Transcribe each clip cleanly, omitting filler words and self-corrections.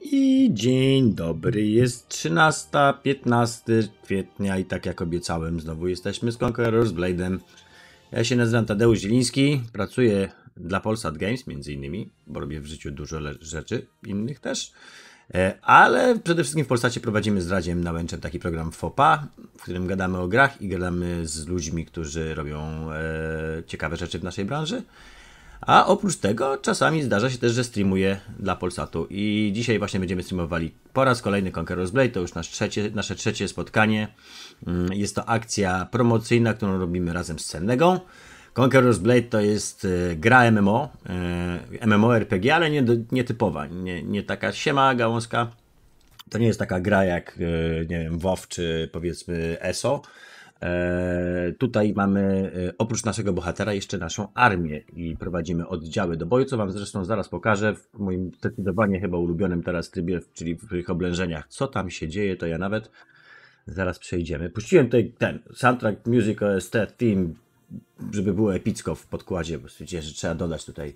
I dzień dobry, jest 13-15 kwietnia i tak jak obiecałem, znowu jesteśmy z Conqueror's Blade'em. Ja się nazywam Tadeusz Zieliński, pracuję dla Polsat Games między innymi, bo robię w życiu dużo rzeczy, innych też. Ale przede wszystkim w Polsacie prowadzimy z Radziem Nałęczem taki program FOPA, w którym gadamy o grach i gadamy z ludźmi, którzy robią ciekawe rzeczy w naszej branży. A oprócz tego czasami zdarza się też, że streamuję dla Polsatu i dzisiaj właśnie będziemy streamowali po raz kolejny Conqueror's Blade, to już nasze trzecie spotkanie. Jest to akcja promocyjna, którą robimy razem z Cennego. Conqueror's Blade to jest gra MMO, MMORPG, ale nietypowa, nie taka siema gałązka. To nie jest taka gra jak, nie wiem, WoW czy powiedzmy ESO. Tutaj mamy oprócz naszego bohatera jeszcze naszą armię i prowadzimy oddziały do boju, co wam zresztą zaraz pokażę w moim zdecydowanie chyba ulubionym teraz trybie, czyli w tych oblężeniach. Co tam się dzieje, to ja nawet zaraz przejdziemy. Puściłem tutaj ten soundtrack Music OST Theme, żeby było epicko w podkładzie, bo stwierdziłem, że trzeba dodać tutaj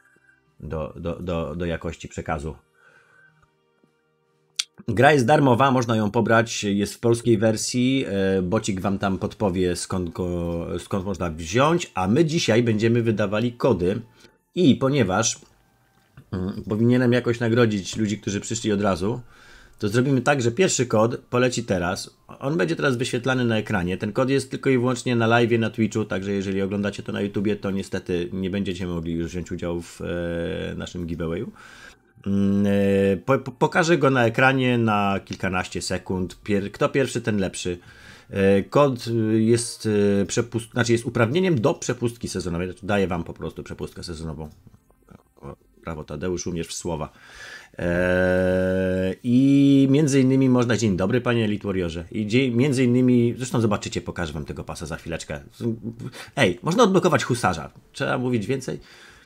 do jakości przekazu. Gra jest darmowa, można ją pobrać, jest w polskiej wersji, Bocik wam tam podpowie skąd można wziąć, a my dzisiaj będziemy wydawali kody i ponieważ powinienem jakoś nagrodzić ludzi, którzy przyszli od razu, to zrobimy tak, że pierwszy kod poleci teraz, on będzie teraz wyświetlany na ekranie, ten kod jest tylko i wyłącznie na live na Twitchu, także jeżeli oglądacie to na YouTubie, to niestety nie będziecie mogli już wziąć udziału w naszym giveawayu. Pokażę go na ekranie na kilkanaście sekund. Kto pierwszy, ten lepszy. Kod jest jest uprawnieniem do przepustki sezonowej. Daję wam po prostu przepustkę sezonową. Brawo Tadeusz, umiesz w słowa. I między innymi można... Dzień dobry panie Elite Warriorze. I między innymi, zresztą zobaczycie, pokażę wam tego pasa za chwileczkę. Ej, można odblokować husarza. Trzeba mówić więcej?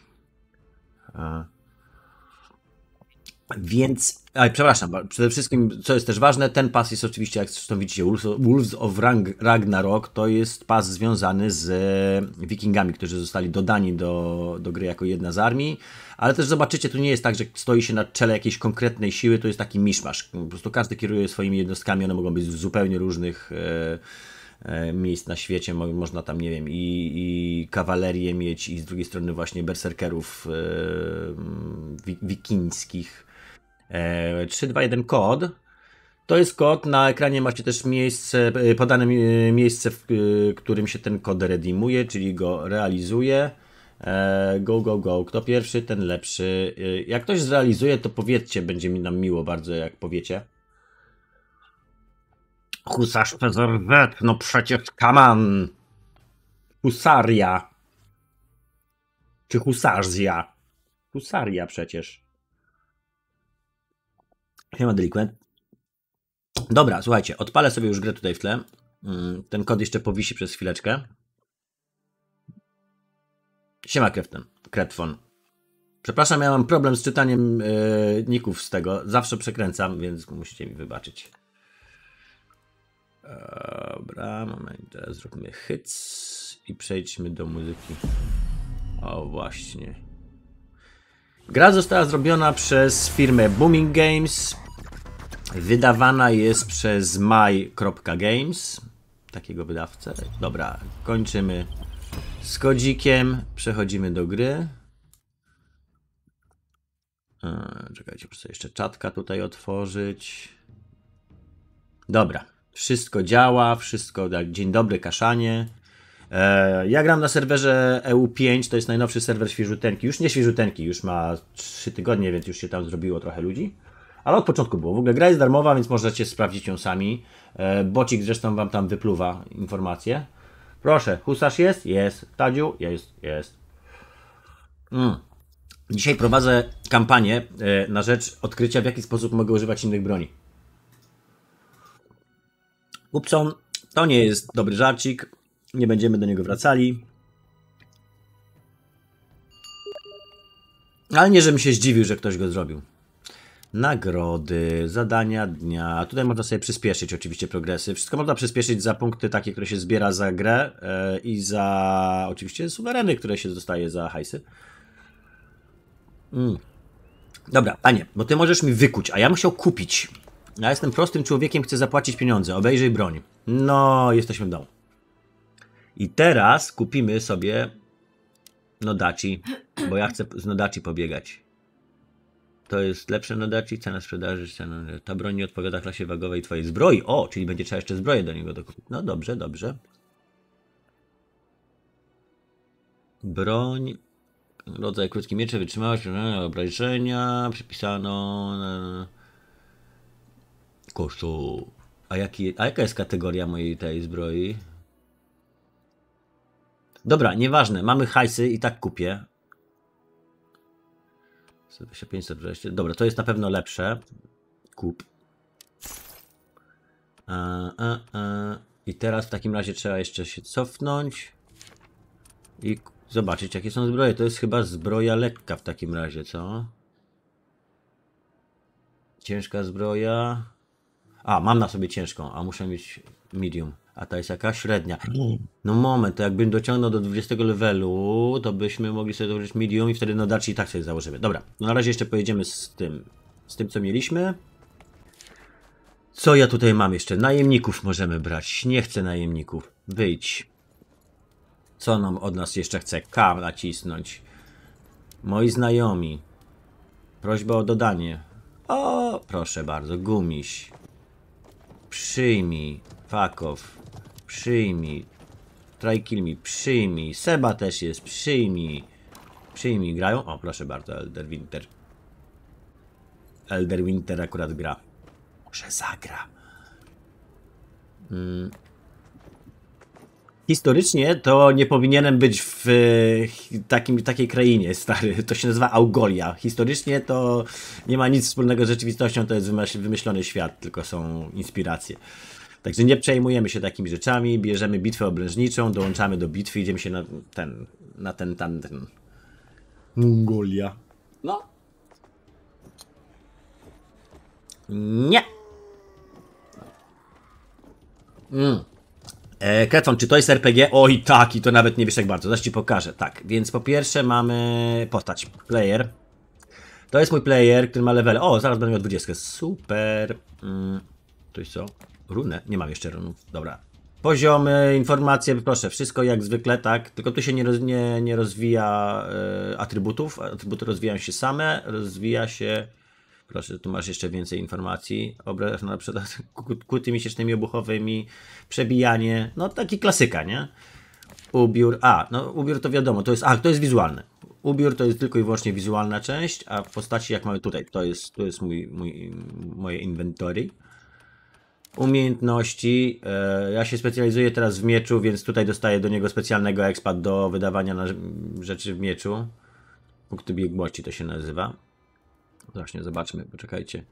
Więc, przepraszam, przede wszystkim, co jest też ważne, ten pas jest oczywiście, jak zresztą widzicie, Wolves of Ragnarok, to jest pas związany z wikingami, którzy zostali dodani do gry jako jedna z armii, ale też zobaczycie, tu nie jest tak, że stoi się na czele jakiejś konkretnej siły, to jest taki miszmasz, po prostu każdy kieruje swoimi jednostkami, one mogą być z zupełnie różnych miejsc na świecie, można tam, nie wiem, i kawalerię mieć i z drugiej strony właśnie berserkerów wikińskich. 3, 2, 1 kod. To jest kod, na ekranie macie też podane miejsce, w którym się ten kod redeemuje, czyli go realizuje. Go. Kto pierwszy, ten lepszy. Jak ktoś zrealizuje, to powiedzcie, będzie mi nam miło bardzo, jak powiecie. Husarz PZZ, no przecież kaman. Husaria. Czy husarzja? Husaria przecież. Siema Deliquent. Dobra, słuchajcie, odpalę sobie już grę tutaj w tle. Ten kod jeszcze powisi przez chwileczkę. Siema Kretfon. Przepraszam, ja mam problem z czytaniem ników z tego. Zawsze przekręcam, więc musicie mi wybaczyć. Dobra, moment, teraz zróbmy hits i przejdźmy do muzyki. O, właśnie. Gra została zrobiona przez firmę Booming Games. Wydawana jest przez my.games, takiego wydawcę. Dobra, kończymy z kodzikiem, przechodzimy do gry. Czekajcie, muszę jeszcze czatka tutaj otworzyć. Dobra, wszystko działa, wszystko, dzień dobry, kaszanie. Ja gram na serwerze EU5, to jest najnowszy serwer świeżuteńki. Już nie świeżuteńki, już ma 3 tygodnie, więc już się tam zrobiło trochę ludzi. Ale od początku było. W ogóle gra jest darmowa, więc możecie sprawdzić ją sami. Bocik zresztą wam tam wypluwa informacje. Proszę, husarz jest? Jest. Tadziu? Jest. Dzisiaj prowadzę kampanię na rzecz odkrycia, w jaki sposób mogę używać innych broni. Upson, to nie jest dobry żarcik. Nie będziemy do niego wracali. Ale nie, żebym się zdziwił, że ktoś go zrobił. Nagrody, zadania dnia. Tutaj można sobie przyspieszyć oczywiście progresy. Wszystko można przyspieszyć za punkty takie, które się zbiera za grę i za oczywiście suwereny, które się dostaje za hajsy. Dobra, panie, bo ty możesz mi wykuć, a ja musiał kupić. Ja jestem prostym człowiekiem, chcę zapłacić pieniądze. Obejrzyj broń. No, jesteśmy w domu. I teraz kupimy sobie Nodaci, bo ja chcę z Nodaci pobiegać. To jest lepsze Nodaci, cena sprzedaży, cena... Ta broń nie odpowiada klasie wagowej twojej zbroi. O, czyli będzie trzeba jeszcze zbroję do niego dokupić. No dobrze, dobrze. Broń, rodzaj krótki miecze, wytrzymałość, obrażenia, przypisano kosztu. A jaka jest kategoria mojej tej zbroi? Dobra, nieważne, mamy hajsy i tak kupię. 520. Dobra, to jest na pewno lepsze. Kup. I teraz w takim razie trzeba jeszcze się cofnąć i zobaczyć, jakie są zbroje. To jest chyba zbroja lekka w takim razie, co? Ciężka zbroja. A, mam na sobie ciężką, a muszę mieć medium. A ta jest jaka? Średnia. No moment, to jakbym dociągnął do 20 levelu, to byśmy mogli sobie założyć medium i wtedy Nodaci i tak sobie założymy. Dobra, no na razie jeszcze pojedziemy z tym co mieliśmy. Co ja tutaj mam jeszcze? Najemników możemy brać. Nie chcę najemników. Wyjdź. Co nam od nas jeszcze chce? K nacisnąć. Moi znajomi. Prośba o dodanie. O, proszę bardzo, gumiś. Przyjmij. Fuck off. Przyjmij. Try kill me. Przyjmij. Seba też jest. Przyjmij. Przyjmij. Grają? O, proszę bardzo, Elder Winter. Elder Winter akurat gra. Może zagra. Historycznie to nie powinienem być w takiej krainie, stary. To się nazywa Augolia. Historycznie to nie ma nic wspólnego z rzeczywistością, to jest wymyślony świat, tylko są inspiracje. Także nie przejmujemy się takimi rzeczami, bierzemy bitwę obrężniczą, dołączamy do bitwy, idziemy się na ten. Mongolia. No. Nie. Kreton, czy to jest RPG? Oj tak, i to nawet nie wiesz jak bardzo, zaraz ci pokażę. Tak, więc po pierwsze mamy postać, player. To jest mój player, który ma level. O, zaraz będę miał 20. Super. To jest co? Runę? Nie mam jeszcze runów. Dobra. Poziomy, informacje, proszę, wszystko jak zwykle, tak? Tylko tu się nie rozwija atrybutów. Atrybuty rozwijają się same, rozwija się... Proszę, tu masz jeszcze więcej informacji. Obraz na przykład kuty miesięcznymi obuchowymi, przebijanie, no taki klasyka, nie? Ubiór, no ubiór to wiadomo, to jest wizualne. Ubiór to jest tylko i wyłącznie wizualna część, a w postaci jak mamy tutaj, to jest moje inventory. Umiejętności, ja się specjalizuję teraz w mieczu, więc tutaj dostaję do niego specjalnego expa do wydawania rzeczy w mieczu. Punkty biegłości to się nazywa. Właśnie, zobaczmy, poczekajcie.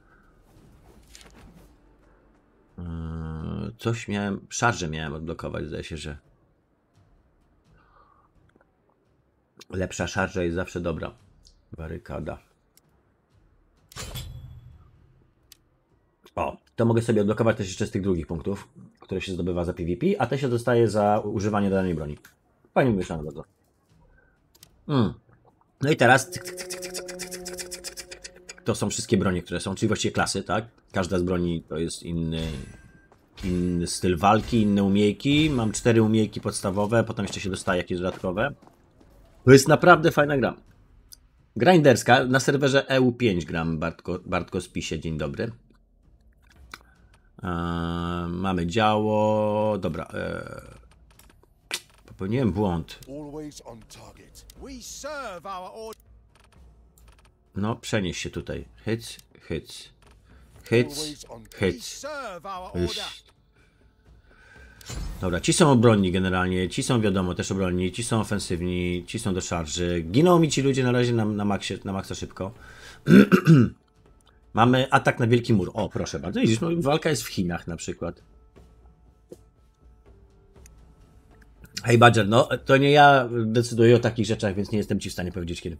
Coś miałem, szarżę miałem odblokować, zdaje się, że lepsza szarża jest zawsze dobra. Barykada. O, to mogę sobie odblokować też jeszcze z tych drugich punktów, które się zdobywa za PvP, a te się dostaje za używanie danej broni. Fajnie myślano bardzo. No i teraz to są wszystkie bronie, które są, czyli właściwie klasy, tak? Każda z broni to jest inny styl walki, inne umiejki. Mam 4 umiejki podstawowe, potem jeszcze się dostaje jakieś dodatkowe. To jest naprawdę fajna gra. Grinderska, na serwerze EU5 gram, Bartko Spisie, dzień dobry. Mamy działo, dobra. Popełniłem błąd. No, przenieś się tutaj. Hyc. Dobra, ci są obronni generalnie, ci są wiadomo też obronni, ci są ofensywni, ci są do szarży. Giną mi ci ludzie na razie na maksa szybko. Mamy atak na Wielki Mur. O, proszę bardzo. Widzisz, no, walka jest w Chinach na przykład. Hej Badger, no to nie ja decyduję o takich rzeczach, więc nie jestem ci w stanie powiedzieć kiedy.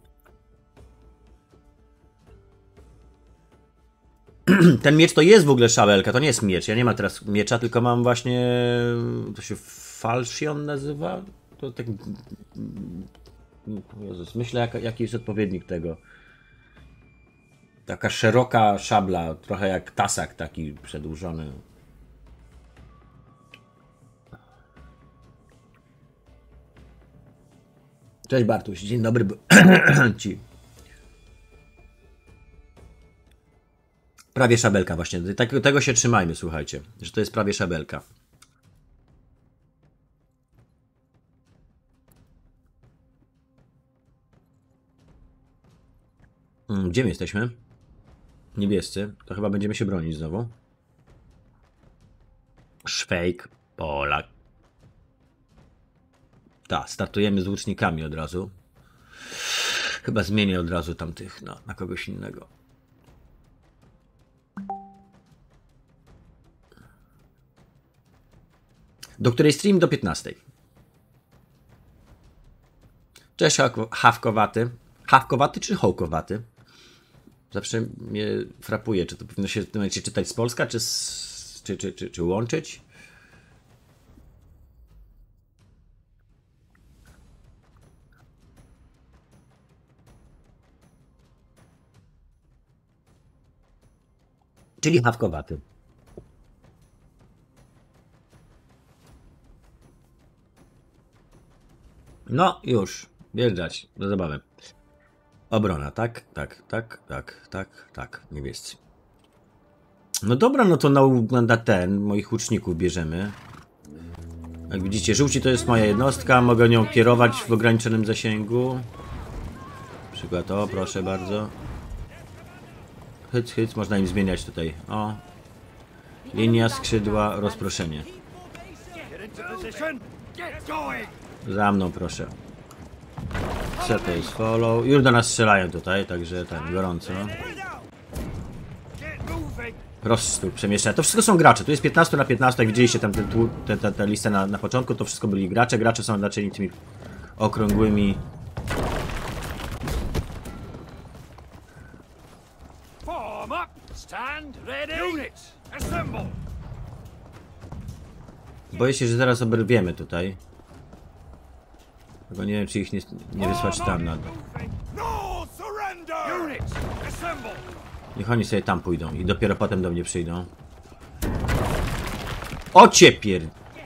Ten miecz to jest w ogóle szałelka, to nie jest miecz. Ja nie mam teraz miecza, tylko mam właśnie... To się falchion nazywa? To tak... Jezus, myślę jaki jest odpowiednik tego. Taka szeroka szabla, trochę jak tasak taki przedłużony. Cześć Bartuś, dzień dobry ci. Prawie szabelka właśnie, tego się trzymajmy, słuchajcie, że to jest prawie szabelka. Gdzie my jesteśmy? Niebiescy, to chyba będziemy się bronić znowu. Szwejk, Polak. Tak, startujemy z łucznikami od razu. Chyba zmienię od razu tamtych na kogoś innego. Do której stream? Do 15. Cześć Hawkowaty. Hawkowaty czy Hołkowaty? Zawsze mnie frapuje, czy to powinno się w tym momencie czytać z Polska, czy łączyć? Czyli Hawkowaty. No już, wjeżdżać, do zabawy. Obrona, tak, niebiescy. No dobra, no to na ten, moich łuczników bierzemy. Jak widzicie, żółci to jest moja jednostka, mogę nią kierować w ograniczonym zasięgu. Przykład, o proszę bardzo. Hyc, można im zmieniać tutaj, o. Linia, skrzydła, rozproszenie. Za mną proszę. Co to jest follow? Już do nas strzelają tutaj, także ten, gorąco. Prostór, przemieszczenia. To wszystko są gracze. Tu jest 15 na 15, jak widzieliście tam tę listę na początku, to wszystko byli gracze. Gracze są oznaczeni tymi okrągłymi. Boję się, że zaraz oberwiemy tutaj. Tylko nie wiem, czy ich nie wysłać tam na dół. Niech oni sobie tam pójdą i dopiero potem do mnie przyjdą. O ciepier!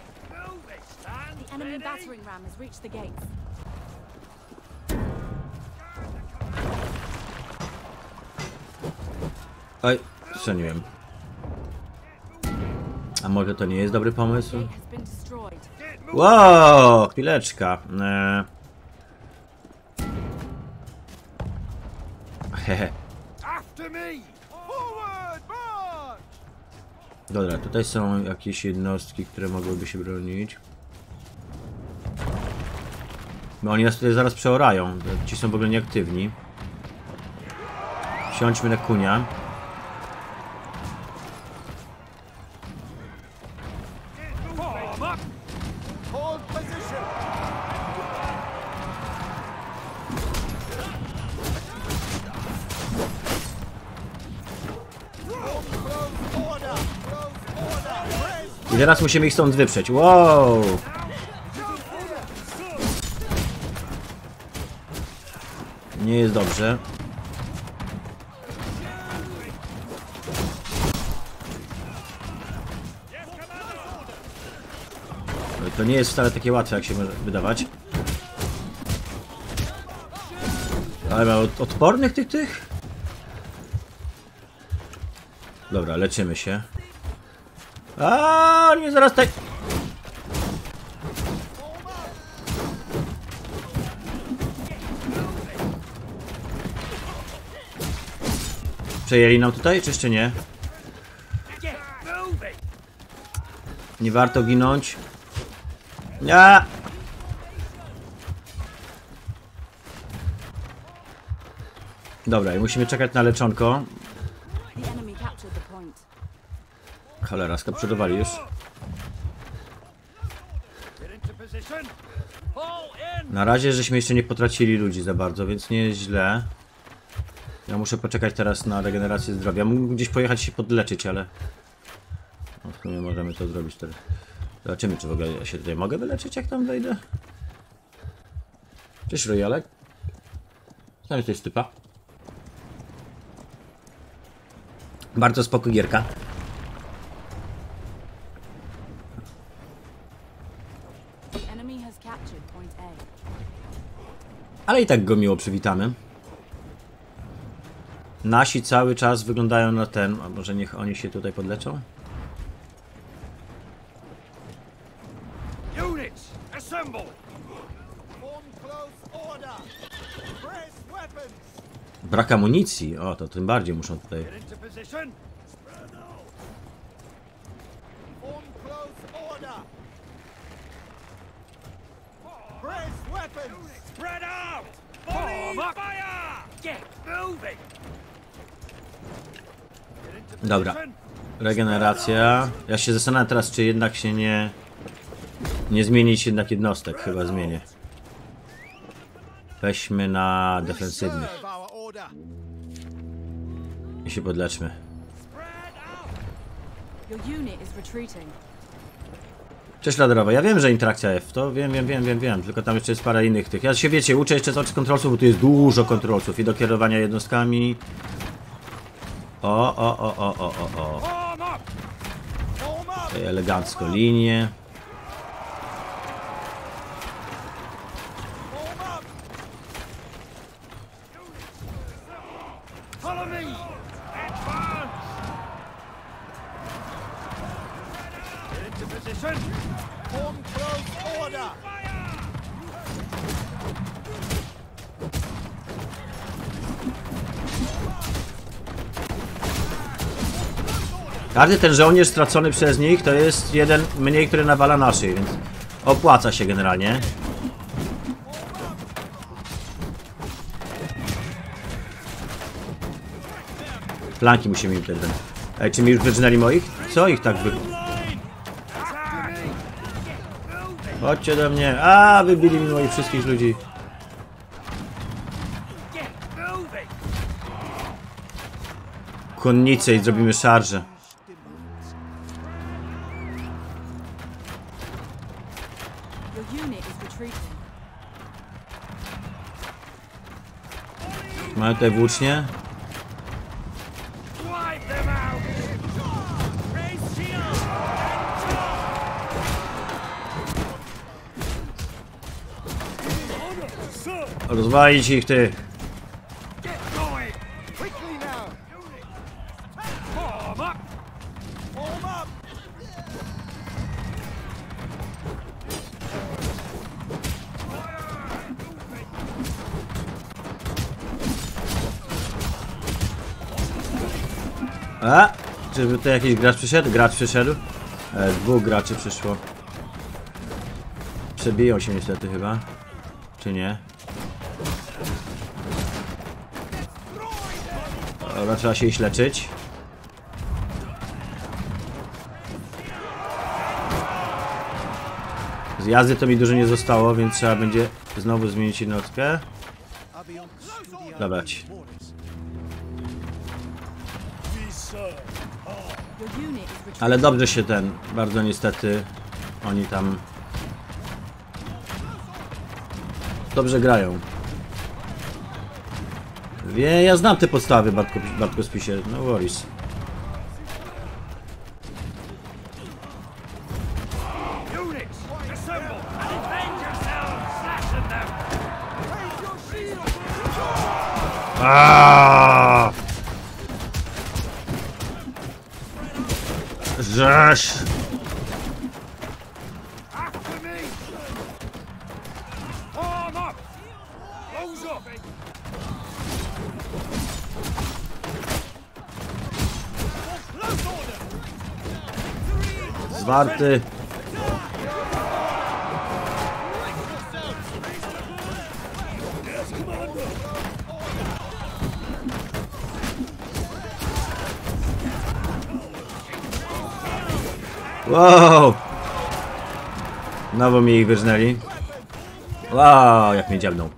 Oj, strzeliłem. A może to nie jest dobry pomysł? Wow, chwileczka. Hehe. Dobra, tutaj są jakieś jednostki, które mogłyby się bronić. No oni nas tutaj zaraz przeorają. Ci są w ogóle nieaktywni. Siądźmy na kunia. I teraz musimy ich stąd wyprzeć. Wow! Nie jest dobrze. To nie jest wcale takie łatwe, jak się może wydawać. Ale ma odpornych tych? Dobra, leczymy się. A nie zaraz tak. Przejęli nam tutaj, czy jeszcze nie? Nie warto ginąć. Nie. Dobra, i musimy czekać na leczonko. Cholera, skapturowali już. Na razie żeśmy jeszcze nie potracili ludzi za bardzo, więc nie jest źle. Ja muszę poczekać teraz na regenerację zdrowia. Mógłbym gdzieś pojechać się podleczyć, ale... No, w sumie możemy to zrobić teraz. Zobaczymy, czy w ogóle ja się tutaj mogę wyleczyć, jak tam wejdę. Cześć, Rojalek. Tam jest typa. Bardzo spoko gierka. Enemy has captured point A. Ale i tak go miło przywitamy. Nasi cały czas wyglądają na ten... A może niech oni się tutaj podleczą? Units, assemble! Form close order! Press weapons! Brak amunicji. O, to tym bardziej muszą tutaj... Get into position! Form close order! Press weapons! Spread out! Form fire! Get moving! Get into Dobra. position! Regeneracja. Ja się zastanawiam teraz, czy jednak się nie zmienić jednak jednostek. Chyba zmienię. Weźmy na defensywnych Serve our order! i się podleczmy. Your unit is retreating. Cześć Ladrowa, ja wiem, że interakcja F, to wiem, tylko tam jeszcze jest parę innych tych. Ja się, wiecie, uczę jeszcze cały czas kontrolców, bo tu jest dużo kontrolców i do kierowania jednostkami. O. Form up! Form up! Tutaj elegancko linie. Form up! Follow me! Advance! Get into position! Form close order! Każdy ten żołnierz stracony przez nich to jest jeden mniej, który nawala naszych, więc opłaca się generalnie. Flanki musimy im wtedy. Ej, czy mi już wyrżnęli moich? Co ich tak wy... Chodźcie do mnie. A, wybili mi moich wszystkich ludzi. Get moving! Konnicę i zrobimy szarżę. Your unit is retreating. Mają tutaj włócznie. Wipe them out! Raise shield! Rozwalić ich, ty. Get going! Quickly now! Form up! Form up! A! Czyżby tutaj jakiś gracz przyszedł? Gracz przyszedł? Dwóch graczy przyszło. Przebiją się niestety chyba. Czy nie? Dobra, trzeba się iść leczyć. Z jazdy to mi dużo nie zostało, więc trzeba będzie znowu zmienić jednostkę. Dawać. Your unit is retreating. Ale dobrze się ten, bardzo niestety, oni tam dobrze grają. Ja znam te podstawy, Bartko Spisie, no worries. Units, assemble and avenge yourselves! Slashing them! Raise your shield! Aaaa! Żeż! After me! Form up! Close up! Close order! Zwarty! Wow! Znowu mi ich wyrżnęli. Wow, jak mnie dziabnął.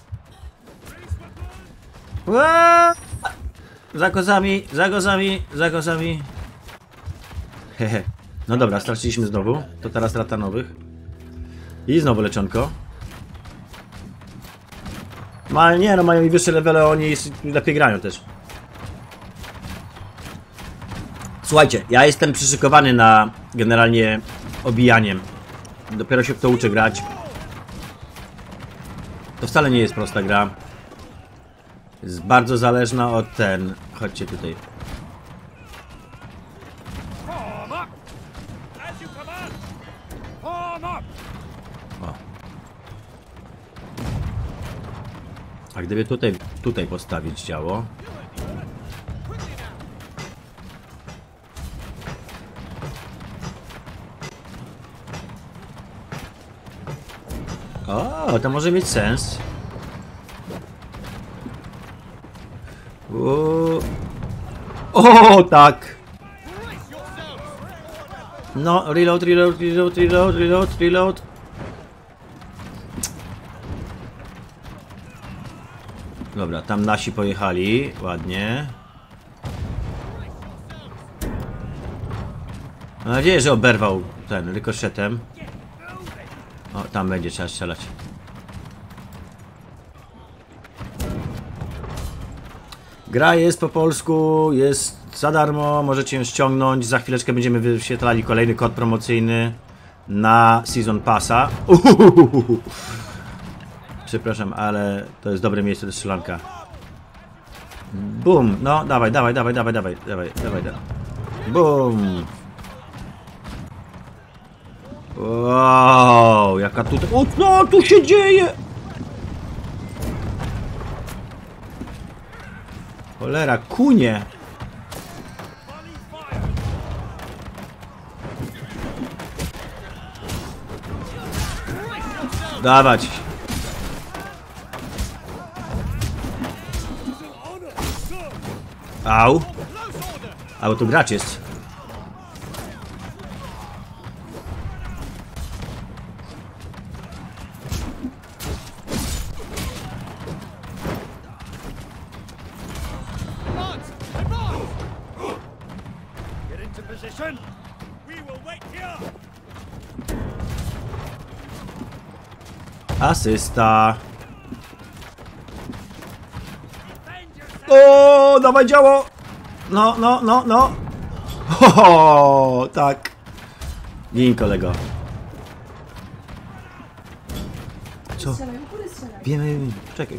Wow! Za kozami, za kozami, za kozami. Hehe. No dobra, straciliśmy znowu. To teraz rata nowych. I znowu leczonko. No ale nie, no mają i wyższe levele, oni lepiej grają też. Słuchajcie, ja jestem przyszykowany na generalnie obijaniem. Dopiero się kto uczy grać. To wcale nie jest prosta gra. Jest bardzo zależna od ten. Chodźcie tutaj. Form up! As you command! Form up! O. A gdyby tutaj postawić działo. O, to może mieć sens. O, tak. No, reload. Dobra, tam nasi pojechali, ładnie. Mam nadzieję, że oberwał ten rykoszetem. O, tam będzie, trzeba strzelać. Gra jest po polsku, jest za darmo, możecie ją ściągnąć. Za chwileczkę będziemy wyświetlali kolejny kod promocyjny na Season Passa. Przepraszam, ale to jest dobre miejsce do strzelanka. Bum! No, dawaj. Bum! Wow, jaka tutaj... O, co tu się dzieje? Cholera, kunie! Dawać! Au! A bo tu gracz jest. Get into position! We will wait here! Asysta. Defend yourself! O, dawaj działo! No. Ho, tak. Gin, kolego. Co? Wiemy. Czekaj.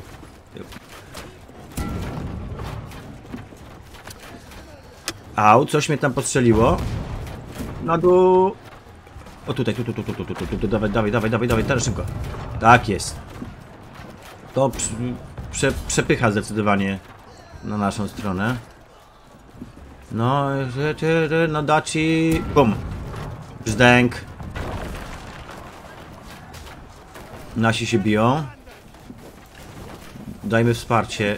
Au, coś mnie tam postrzeliło. Na dół. O, tutaj, tu, dawaj, teraz szybko. Tak jest. To przepycha zdecydowanie na naszą stronę. No, no daci. Bum. Brzdęk. Nasi się biją. Dajmy wsparcie.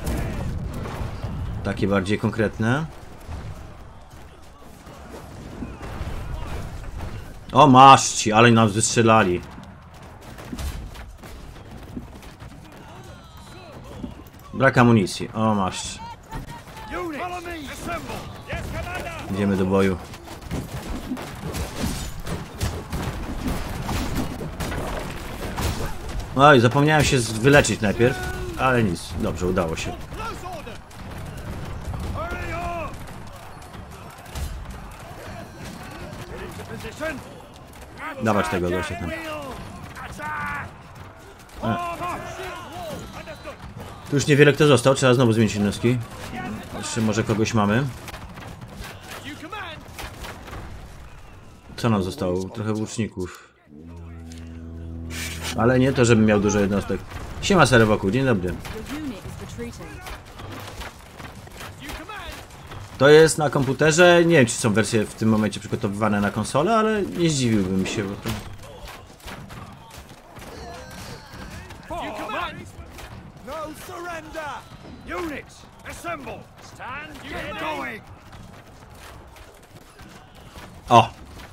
Takie bardziej konkretne. O, masz ci, ale nas wystrzelali. Brak amunicji. O, masz. Units, assemble! Yes, Commander! Idziemy do boju. Oj, zapomniałem się wyleczyć najpierw, ale nic. Dobrze, udało się. Close order! Hurry up! Get into position! Dawać tego gościa tam. Attack! Form up! Understood! Tu już niewiele kto został, trzeba znowu zmienić jednostki. Jeszcze może kogoś mamy. You command! Co nam zostało? Trochę łuczników. Ale nie to, żebym miał dużo jednostek. Siema Serewoku, dzień dobry. Your unit is retreating. You command! To jest na komputerze, nie wiem czy są wersje w tym momencie przygotowywane na konsolę, ale nie zdziwiłbym się. Bo to... You command! No surrender! Units, assemble! Stand, get going! O!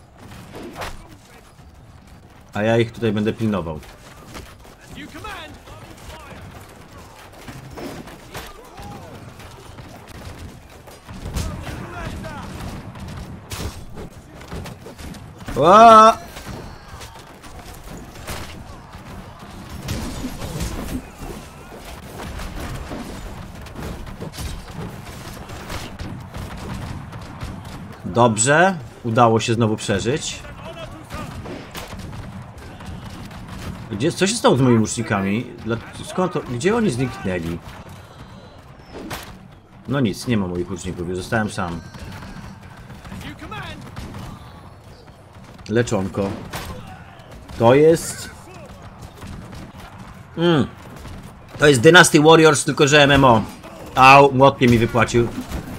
A ja ich tutaj będę pilnował. You command! O! Dobrze. Udało się znowu przeżyć. Co się stało z moimi łucznikami? Skąd to? Gdzie oni zniknęli? No nic, nie ma moich łuczników, już zostałem sam. Leczonko. To jest... To jest Dynasty Warriors, tylko że MMO. Au, młotkiem mi wypłacił.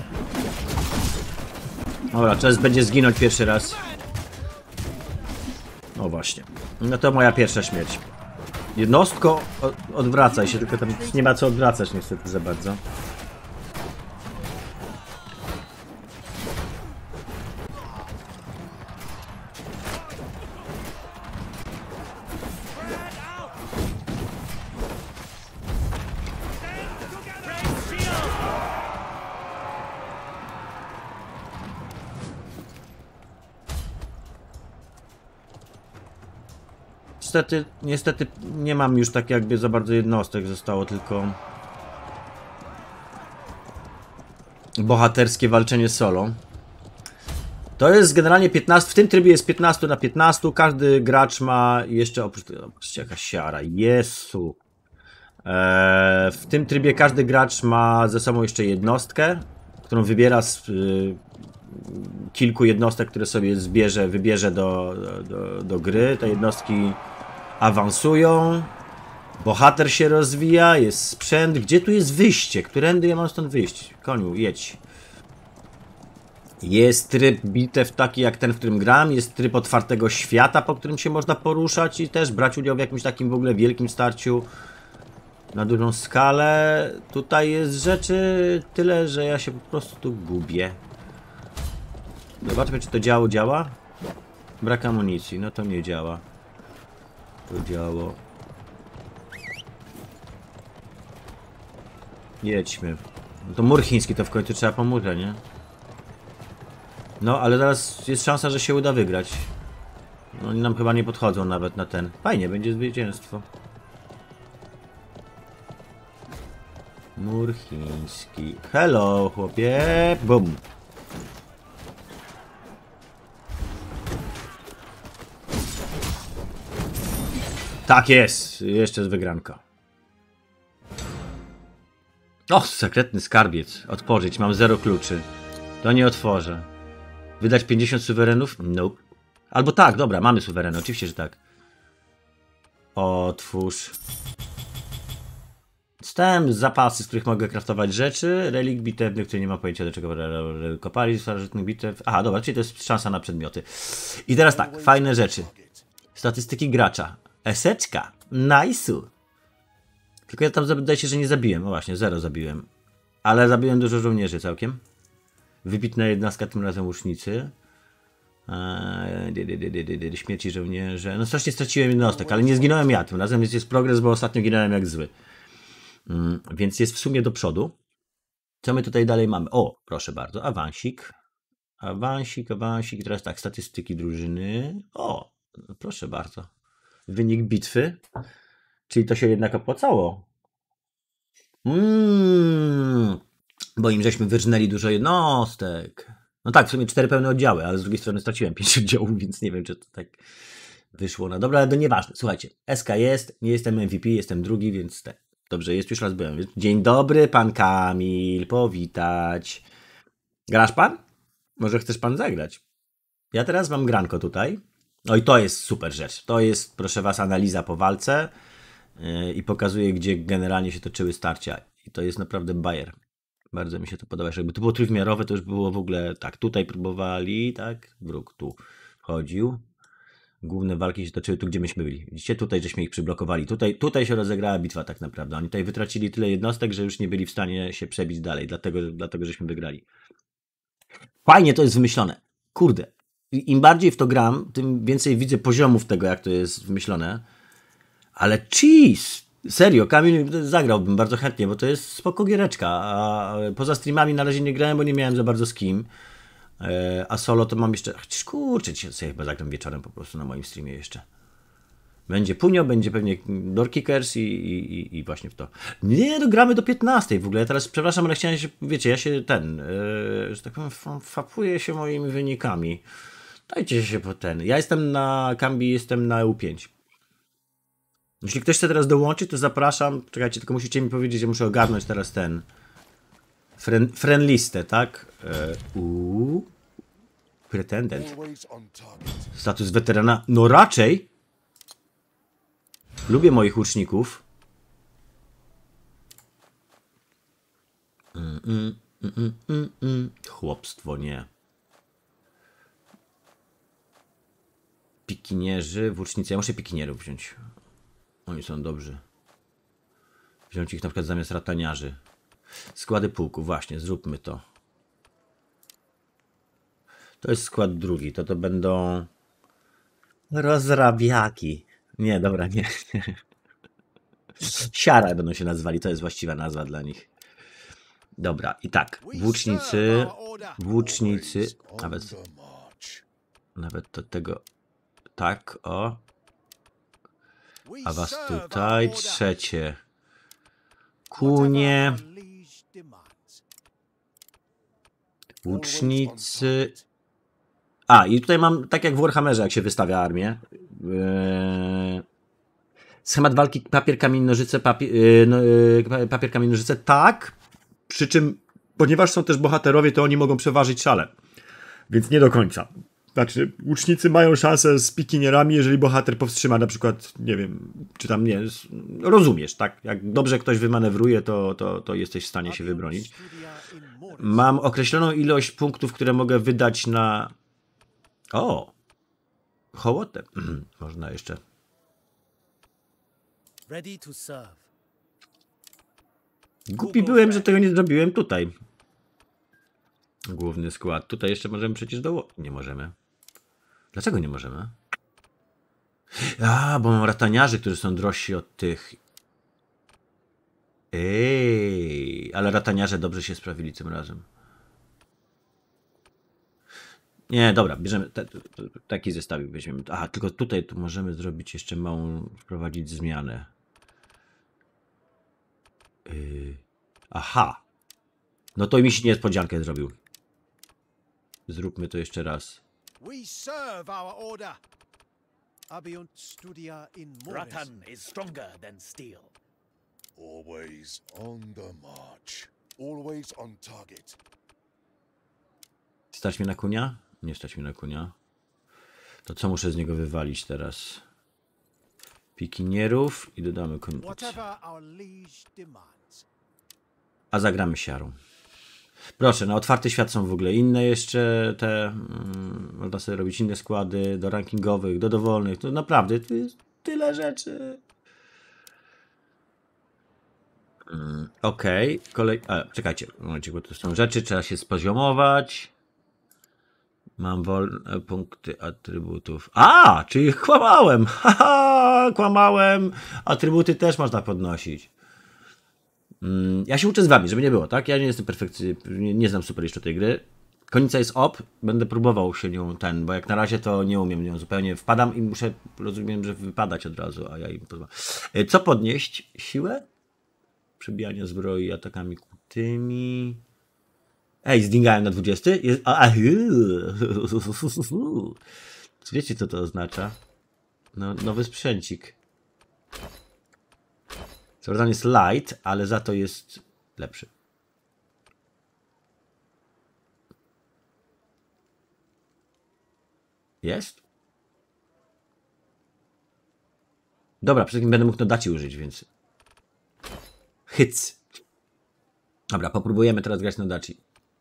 Dobra, czas będzie zginąć pierwszy raz. No właśnie. No to moja pierwsza śmierć. Jednostko, odwracaj się, tylko tam nie ma co odwracać niestety za bardzo. Niestety nie mam już tak jakby za bardzo jednostek, zostało tylko bohaterskie walczenie solo. To jest generalnie 15, w tym trybie jest 15 na 15, każdy gracz ma jeszcze oprócz tego, patrzcie jaka siara, Jezu. W tym trybie każdy gracz ma ze sobą jeszcze jednostkę, którą wybiera z kilku jednostek, które sobie wybierze do gry. Te jednostki awansują, bohater się rozwija, jest sprzęt. Gdzie tu jest wyjście? Którędy ja mam stąd wyjść? Koniu, jedź. Jest tryb bitew taki jak ten, w którym gram. Jest tryb otwartego świata, po którym się można poruszać i też brać udział w jakimś takim w ogóle wielkim starciu na dużą skalę. Tutaj jest rzeczy tyle, że ja się po prostu tu gubię. Zobaczmy, czy to działa. Brak amunicji, no to nie działa. To działo. Jedźmy. No to mur chiński to w końcu trzeba pomóc, nie? No, ale teraz jest szansa, że się uda wygrać. No, oni nam chyba nie podchodzą nawet na ten. Fajnie, będzie zwycięstwo. Mur chiński. Hello, chłopie. Bum. Tak jest. Jeszcze z wygranka. O, sekretny skarbiec. Otworzyć. Mam 0 kluczy. To nie otworzę. Wydać 50 suwerenów? Nope. Albo tak, dobra, mamy suwereny. Oczywiście, że tak. Otwórz. Dostałem zapasy, z których mogę craftować rzeczy. Relik bitewny, który nie ma pojęcia do czego kopali. Starożytnych bitew. Aha, dobra, czyli to jest szansa na przedmioty. I teraz tak, fajne rzeczy. Statystyki gracza. Eseczka. Nice'u. Tylko ja tam zdaje się, że nie zabiłem. No właśnie, 0 zabiłem. Ale zabiłem dużo żołnierzy całkiem. Wybitna jednostka, tym razem łucznicy. Śmierci żołnierze. No strasznie straciłem jednostek, ale nie zginąłem ja tym razem, więc jest progres, bo ostatnio ginąłem jak zły. Więc jest w sumie do przodu. Co my tutaj dalej mamy? O, proszę bardzo, awansik. Awansik. Teraz tak, statystyki drużyny. O, proszę bardzo. Wynik bitwy. Czyli to się jednak opłacało. Bo im żeśmy wyrżnęli dużo jednostek. No tak, w sumie 4 pełne oddziały, ale z drugiej strony straciłem 5 oddziałów, więc nie wiem, czy to tak wyszło na dobra, ale to nieważne. Słuchajcie, SK jest, nie jestem MVP, jestem drugi, więc tak. Dobrze, jest, już raz byłem. Dzień dobry, pan Kamil, powitać. Grasz pan? Może chcesz pan zagrać? Ja teraz mam granko tutaj. No i to jest super rzecz. To jest, proszę was, analiza po walce i pokazuje, gdzie generalnie się toczyły starcia. I to jest naprawdę bajer. Bardzo mi się to podoba. Jakby to było trójwymiarowe, to już było w ogóle tak. Tutaj próbowali, tak? Wróg tu wchodził. Główne walki się toczyły tu, gdzie myśmy byli. Widzicie? Tutaj żeśmy ich przyblokowali. Tutaj się rozegrała bitwa tak naprawdę. Oni tutaj wytracili tyle jednostek, że już nie byli w stanie się przebić dalej. Dlatego żeśmy wygrali. Fajnie to jest wymyślone. Kurde. Im bardziej w to gram, tym więcej widzę poziomów tego, jak to jest wymyślone. Ale cheese! Serio, Kamil, zagrałbym bardzo chętnie, bo to jest spoko giereczka. A poza streamami na razie nie grałem, bo nie miałem za bardzo z kim. A solo to mam jeszcze... Chociaż kurczę, dzisiaj sobie chyba zagram wieczorem po prostu na moim streamie jeszcze. Będzie Punio, będzie pewnie Doorkickers i właśnie w to. Nie, no gramy do 15 w ogóle. Ja teraz, przepraszam, ale chciałem się, wiecie, ja się że tak powiem, fapuję się moimi wynikami. Dajcie się po ten. Ja jestem na Kambi, jestem na EU5. Jeśli ktoś chce teraz dołączyć, to zapraszam. Czekajcie, tylko musicie mi powiedzieć, że muszę ogarnąć teraz ten friendlistę, tak? Pretendent. Status weterana. No raczej. Lubię moich łuczników. Chłopstwo, nie. Pikinierzy, włócznicy. Ja muszę pikinierów wziąć. Oni są dobrzy. Wziąć ich na przykład zamiast rataniarzy. Składy pułku, właśnie, zróbmy to. To jest skład drugi, to będą rozrabiaki. Nie, dobra, nie. Siara będą się nazwali, to jest właściwa nazwa dla nich. Dobra, i tak, włócznicy, nawet do tego, tak, o. A was tutaj, trzecie. Kunie. Łucznicy. A, i tutaj mam, tak jak w Warhammerze, jak się wystawia armię. Schemat walki papier, kamień, nożyce, papier, kamień, nożyce, tak. Przy czym, ponieważ są też bohaterowie, to oni mogą przeważyć szale. Więc nie do końca. Znaczy, łucznicy mają szansę z pikinierami, jeżeli bohater powstrzyma na przykład, nie wiem, czy tam nie, rozumiesz, tak? Jak dobrze ktoś wymanewruje, to jesteś w stanie się wybronić. Mam określoną ilość punktów, które mogę wydać na... O! Hołotę. Można jeszcze. Głupi byłem, że tego nie zrobiłem tutaj. Główny skład. Tutaj jeszcze możemy przecież Nie możemy. Dlaczego nie możemy? A, bo mam rataniarzy, którzy są drożsi od tych. Ale rataniarze dobrze się sprawili tym razem. Nie, dobra, bierzemy taki zestawik weźmiemy. Aha, tylko tutaj tu możemy zrobić jeszcze małą, wprowadzić zmianę. Aha. No to mi się niespodziankę zrobił. Zróbmy to jeszcze raz. Rattan is stronger than steel. Always on the march. Always on target. Stać mnie na kunia? Nie stać mnie na kunia. To co muszę z niego wywalić teraz? Pikinierów i dodamy konnicę. A zagramy siarą. Proszę, na otwarty świat są w ogóle inne jeszcze te... można sobie robić inne składy do rankingowych, do dowolnych. To naprawdę tu jest tyle rzeczy. Okej. Czekajcie, momencie, bo to są rzeczy, trzeba się spoziomować. Mam wolne punkty atrybutów. A, czyli kłamałem. Haha, kłamałem. Atrybuty też można podnosić. Ja się uczę z wami, żeby nie było, tak? Ja nie jestem perfekcyjny, nie znam super jeszcze tej gry. Konica jest op, będę próbował się nią bo jak na razie to nie umiem nią zupełnie. Wpadam i muszę, rozumiem, że wypadać od razu, a ja im pozwalam. Co podnieść? Siłę? Przebijanie zbroi atakami kutymi. Ej, zdingałem na 20? Wiecie, co to oznacza? No, nowy sprzęcik. Jordan jest light, ale za to jest lepszy. Jest? Dobra, przede wszystkim będę mógł Nodaci użyć, więc... Hyc. Dobra, popróbujemy teraz grać Nodaci.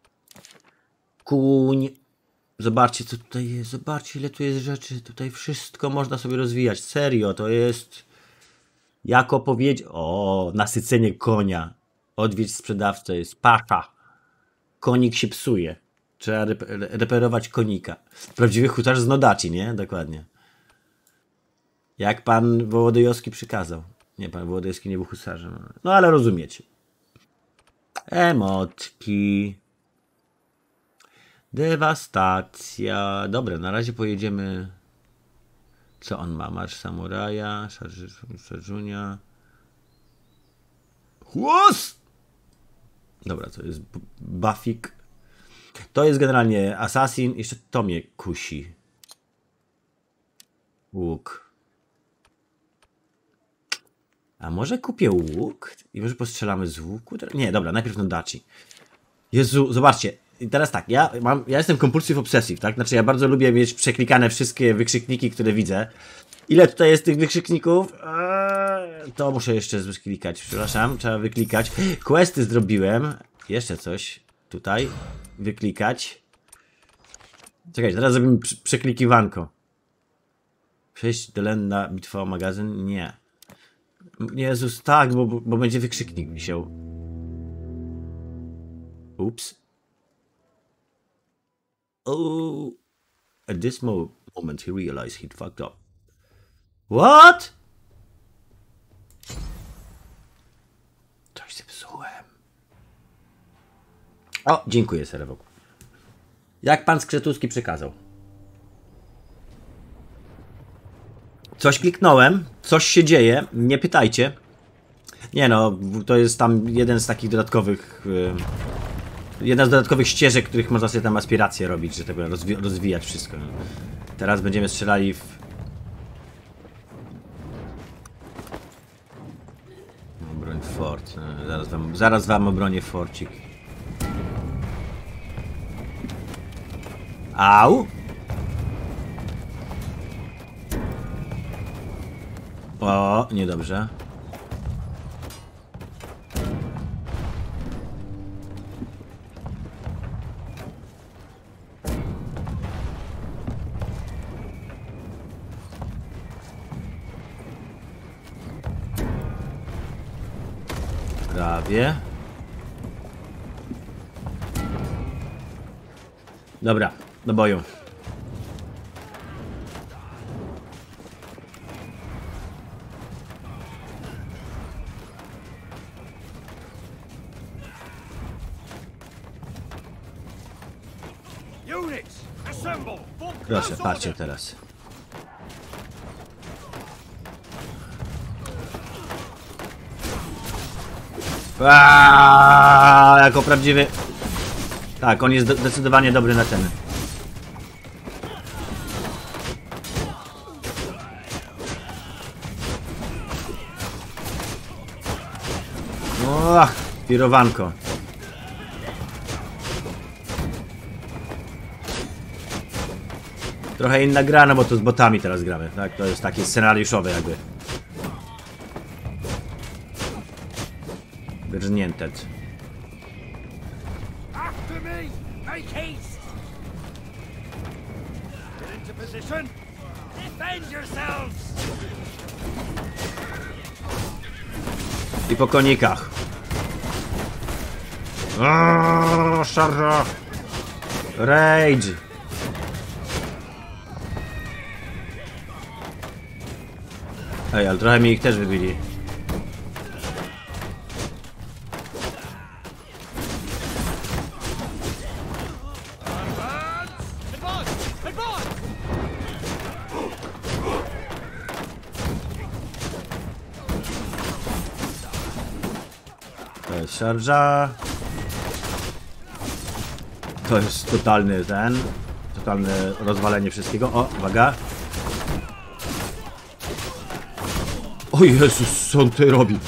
Kuń. Zobaczcie, co tutaj jest. Zobaczcie, ile tu jest rzeczy. Tutaj wszystko można sobie rozwijać. Serio, to jest... Jako powiedzieć... O, nasycenie konia. Odwiedź sprzedawcę jest pasza. Konik się psuje. Trzeba reperować konika. Prawdziwy huczarz z Nodaci, nie? Dokładnie. Jak pan Wołodyjowski przykazał. Nie, pan Wołodyjowski nie był husarzem. No ale rozumiecie. Emotki. Dewastacja. Dobra, na razie pojedziemy... Co on ma? Marsz samuraja, szarżunia. Chłos! Dobra, to jest Bafik. To jest generalnie Assassin. Jeszcze to mnie kusi. Łuk. A może kupię łuk? I może postrzelamy z łuku? Nie, dobra, najpierw Nodachi. Jezu, zobaczcie. I teraz tak, ja jestem compulsive obsessive, tak? Znaczy ja bardzo lubię mieć przeklikane wszystkie wykrzykniki, które widzę. Ile tutaj jest tych wykrzykników? To muszę jeszcze wyklikać, przepraszam, trzeba wyklikać. Questy zrobiłem. Jeszcze coś tutaj. Wyklikać. Czekajcie, teraz zrobimy przeklikiwanko. Przejść do Lenda, bitwa o magazyn? Nie. Jezus, tak, bo będzie wykrzyknik wisiał. Ups. Oh. At this moment he realized he'd fucked up. What? Coś zepsułem. O, dziękuję, Serewok. Jak pan Skrzetuski przekazał. Coś kliknąłem, coś się dzieje, nie pytajcie. Nie no, to jest tam jeden z takich dodatkowych... jedna z dodatkowych ścieżek, których można sobie tam aspiracje robić, że tak powiem, rozwijać wszystko. Teraz będziemy strzelali w... Broń fort. Zaraz wam obronię forcik. Au! O, niedobrze. Prawie. Dobra, do boju. Units, assemble! Proszę, patrzcie teraz. Jako prawdziwy... Tak, on jest zdecydowanie dobry na ten. Pirowanko. Trochę inna gra, no bo to z botami teraz gramy, tak? To jest takie scenariuszowe jakby. Wyrżnięte. After me! Make haste! Get into position! Defend yourselves! I po konikach. Szarża! Rage! Ej, ale trochę mi ich też wybili. To jest szarża. To jest totalny totalne rozwalenie wszystkiego. O, uwaga. O Jezus, co on tutaj robi?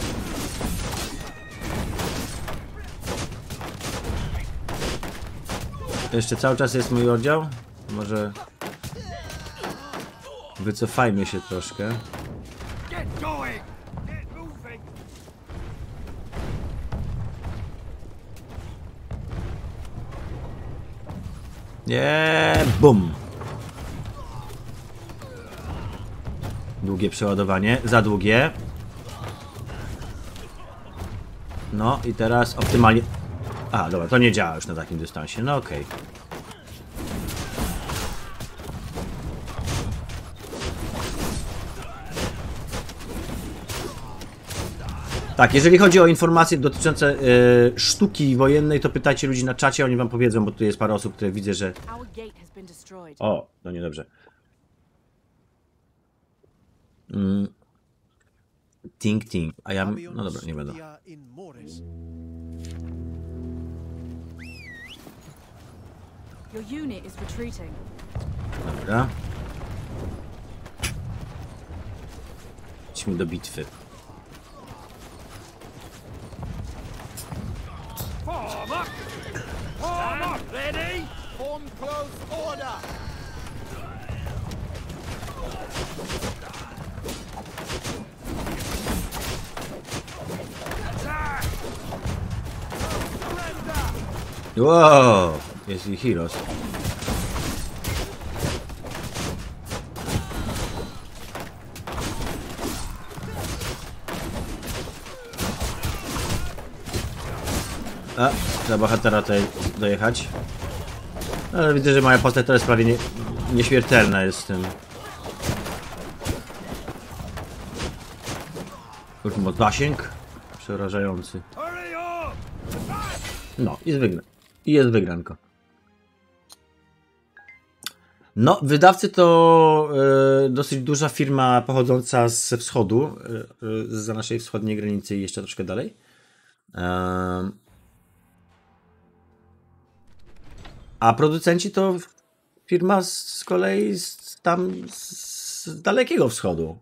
Jeszcze cały czas jest mój oddział? Może... wycofajmy się troszkę. Get going! Get moving! Nie, bum. Długie przeładowanie, za długie. No i teraz optymalnie... A, dobra, to nie działa już na takim dystansie, no okej. Tak, jeżeli chodzi o informacje dotyczące sztuki wojennej, to pytajcie ludzi na czacie, oni wam powiedzą, bo tu jest parę osób, które widzę, że... Our gate has been destroyed. O, no niedobrze. Ting ting. A ja... No dobra, nie będę. Your unit is retreating. Dobra. Idźmy do bitwy. Form up! Form up! Ready? Form close order. Attack! Wow! Jest i Heroes. A, trzeba bohatera tutaj dojechać. Ale widzę, że moja postać teraz prawie nieśmiertelna jest z tym. Już ma zasięg przerażający. Hurry up! No, jest wygranko. No, wydawcy to dosyć duża firma pochodząca ze wschodu, zza naszej wschodniej granicy i jeszcze troszkę dalej. A producenci to firma z kolei z dalekiego wschodu.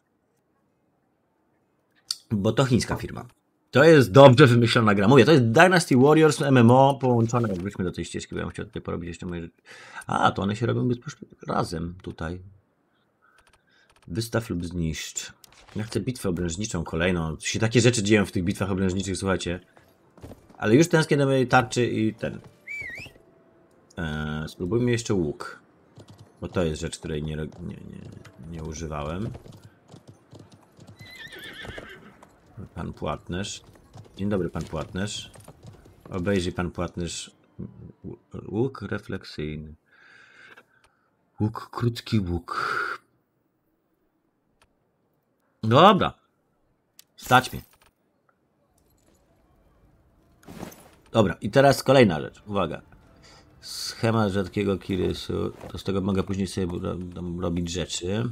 Bo to chińska firma. To jest dobrze wymyślona gra. Mówię, to jest Dynasty Warriors MMO połączone. Wróćmy do tej ścieżki, bo ja bym chciał tutaj porobić jeszcze moje rzeczy. A, to one się robią razem tutaj. Wystaw lub zniszcz. Ja chcę bitwę obrężniczą kolejną. Tu się takie rzeczy dzieją w tych bitwach obrężniczych, słuchajcie. Ale już tęsknię do mojej tarczy i ten. Spróbujmy jeszcze łuk. Bo to jest rzecz, której nie używałem. Pan płatnerz. Dzień dobry, pan płatnerz. Obejrzyj pan płatnerz. Łuk refleksyjny. Łuk, krótki łuk. Dobra. Stać mnie. Dobra, i teraz kolejna rzecz. Uwaga. Schemat rzadkiego kirysu. To z tego mogę później sobie robić rzeczy.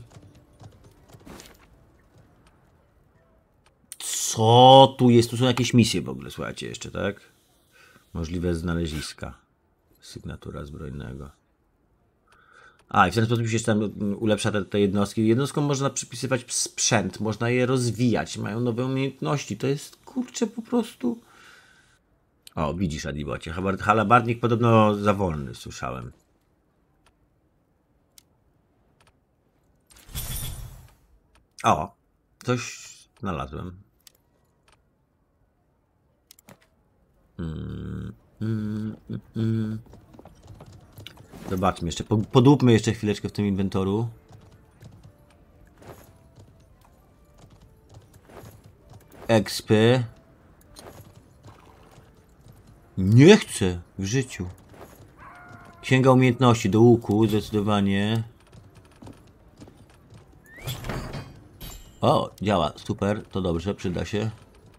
Co tu jest? Tu są jakieś misje w ogóle, słuchajcie, jeszcze, tak? Możliwe znaleziska. Sygnatura zbrojnego. A, i w ten sposób się tam ulepsza te jednostki. Jednostkom można przypisywać sprzęt, można je rozwijać, mają nowe umiejętności. To jest, kurczę, po prostu... O, widzisz, Adibocie, halabardnik podobno za wolny, słyszałem. O, coś znalazłem. Zobaczmy jeszcze, podłupmy jeszcze chwileczkę w tym inwentoru. Expy. Nie chcę w życiu. Księga umiejętności do łuku, zdecydowanie. O, działa, super, to dobrze, przyda się.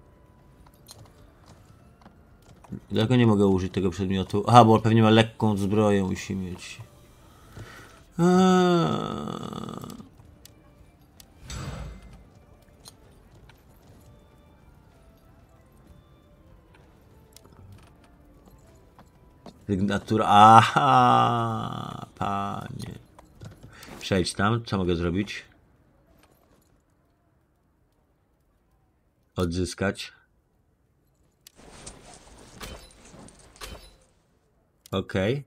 Dlaczego nie mogę użyć tego przedmiotu? Aha, bo pewnie ma lekką zbroję, musi mieć. Sygnatura. Aha, panie. Przejdź tam, co mogę zrobić? Odzyskać. Okej.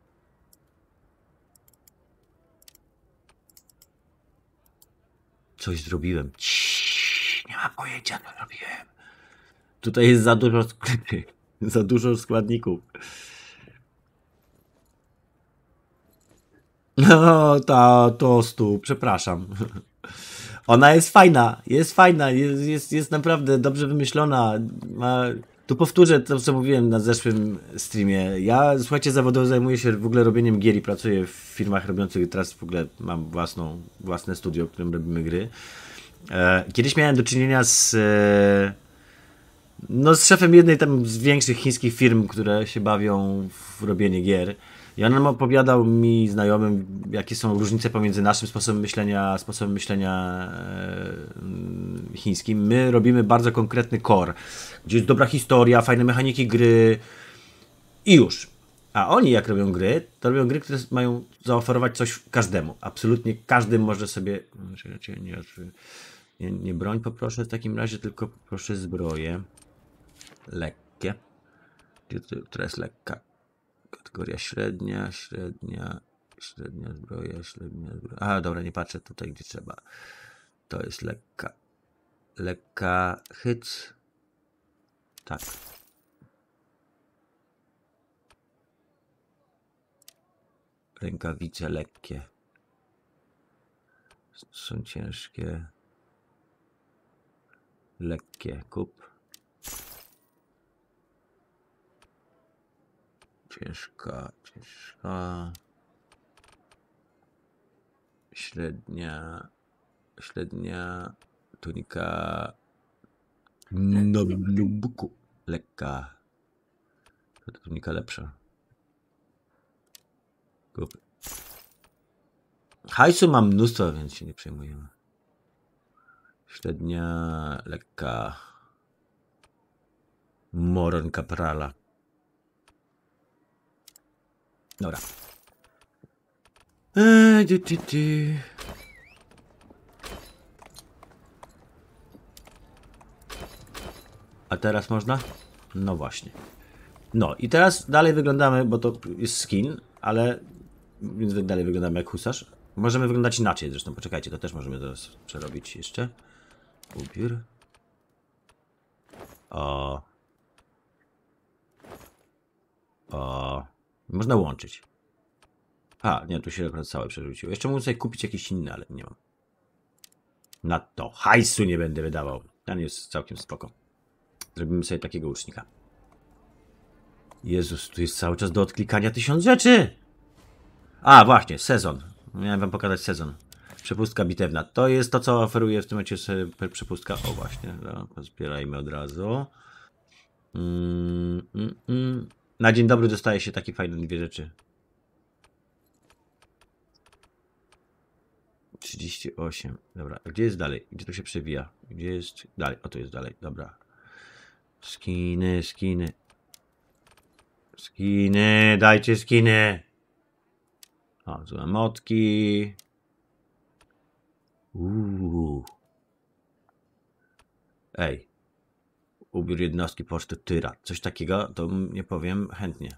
Coś zrobiłem. Nie mam pojęcia, co zrobiłem. Tutaj jest za dużo sklepów. Za dużo składników. No, ta tostu, przepraszam. Ona jest fajna, jest naprawdę dobrze wymyślona. Tu powtórzę to, co mówiłem na zeszłym streamie. Ja, słuchajcie, zawodowo zajmuję się w ogóle robieniem gier i pracuję w firmach robiących, teraz w ogóle mam własne studio, w którym robimy gry. Kiedyś miałem do czynienia z No z szefem jednej tam z większych chińskich firm, które się bawią w robienie gier. I on nam opowiadał mi, znajomym, jakie są różnice pomiędzy naszym sposobem myślenia chińskim. My robimy bardzo konkretny core, gdzie jest dobra historia, fajne mechaniki gry i już. A oni jak robią gry, to robią gry, które mają zaoferować coś każdemu. Absolutnie każdy może sobie... Nie broń poproszę w takim razie, tylko poproszę zbroję. Lekkie. Która jest lekka? Kategoria średnia. Średnia zbroja. A, dobra, nie patrzę tutaj, gdzie trzeba. To jest lekka. Lekka hyc. Tak. Rękawice lekkie. Są ciężkie. Lekkie. Kup. Ciężka. Średnia. Tunika. No, buku. Lekka. To tunika lepsza. Kup. Hajsu mam mnóstwo, więc się nie przejmujemy. Średnia, lekka. Moron kaprala. Dobra. A teraz można? No właśnie. No i teraz dalej wyglądamy, bo to jest skin, ale więc dalej wyglądamy jak husarz. Możemy wyglądać inaczej zresztą, poczekajcie, to też możemy teraz przerobić jeszcze. Ubiór. O. Można łączyć. A, nie, tu się akurat całe przerzuciło. Jeszcze muszę sobie kupić jakieś inne, ale nie mam. Na to hajsu nie będę wydawał. Ten jest całkiem spoko. Zrobimy sobie takiego łucznika. Jezus, tu jest cały czas do odklikania 1000 rzeczy! A, właśnie, sezon. Miałem wam pokazać sezon. Przepustka bitewna. To jest to, co oferuje w tym momencie przepustka. O, właśnie. Pozbierajmy od razu. Na dzień dobry dostaje się takie fajne dwie rzeczy. 38. Dobra, a gdzie jest dalej? Gdzie to się przewija? Gdzie jest dalej? O, tu jest dalej. Dobra. Skiny. Skiny, dajcie skiny. O, złe motki. Ej. Ubiór jednostki poczty Tyra. Coś takiego, to nie powiem chętnie.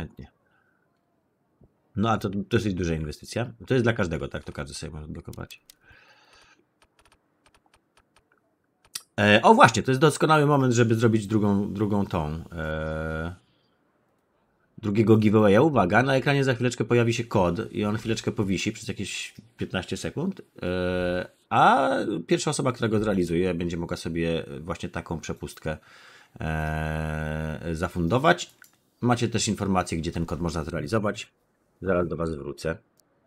No a to dosyć duża inwestycja. To jest dla każdego, tak? To każdy sobie może blokować. O właśnie, to jest doskonały moment, żeby zrobić drugą tą. Drugiego giveawaya. Uwaga, na ekranie za chwileczkę pojawi się kod i on chwileczkę powisi przez jakieś 15 sekund. A pierwsza osoba, która go zrealizuje, będzie mogła sobie właśnie taką przepustkę zafundować. Macie też informację, gdzie ten kod można zrealizować. Zaraz do was wrócę.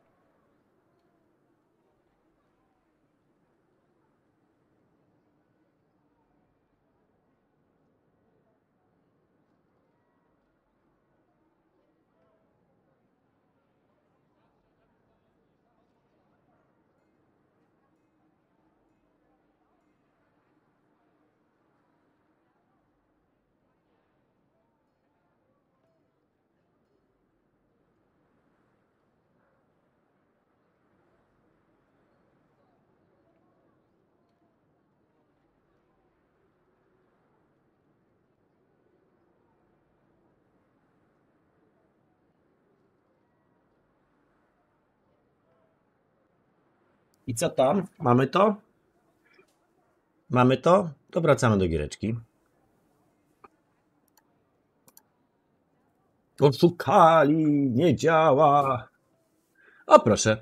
I co tam? Mamy to? Mamy to? To wracamy do giereczki. Oszukali, nie działa. O proszę.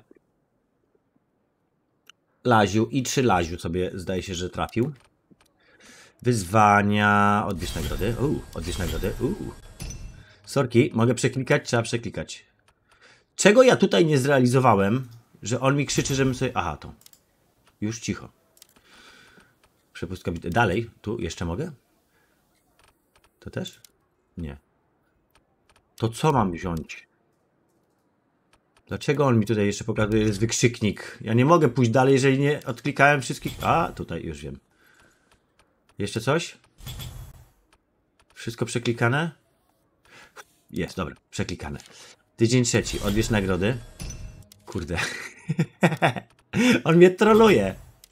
Laziu i 3 Laziu sobie zdaje się, że trafił. Wyzwania. Odbierz nagrody. Odbierz nagrody. Sorki, mogę przeklikać? Trzeba przeklikać. Czego ja tutaj nie zrealizowałem, że on mi krzyczy, żebym sobie... Aha, to. Już cicho. Przepustka... Dalej. Tu jeszcze mogę? To też? Nie. To co mam wziąć? Dlaczego on mi tutaj jeszcze pokazuje, jest wykrzyknik? Ja nie mogę pójść dalej, jeżeli nie odklikałem wszystkich... A, tutaj już wiem. Jeszcze coś? Wszystko przeklikane? Jest, dobra, przeklikane. Tydzień trzeci, odbierz nagrody. Kurde. On mnie troluje.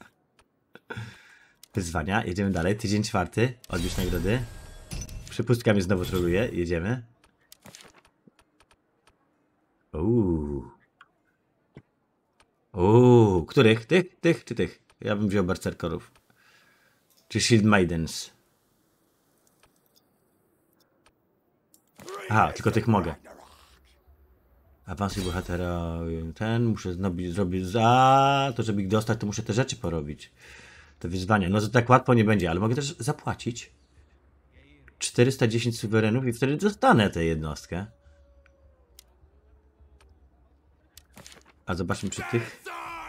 Wyzwania, jedziemy dalej. Tydzień czwarty, odbierz nagrody. Przypustka mnie znowu troluje, jedziemy. Których? Tych czy tych? Ja bym wziął berserkerów. Czy Shield Maidens? Aha, tylko tych mogę. Awansuj bohatera. Ten muszę zrobić za to, żeby ich dostać, to muszę te rzeczy porobić. Te wyzwania. No to tak łatwo nie będzie, ale mogę też zapłacić 410 suwerenów i wtedy dostanę tę jednostkę. A zobaczmy przy tych.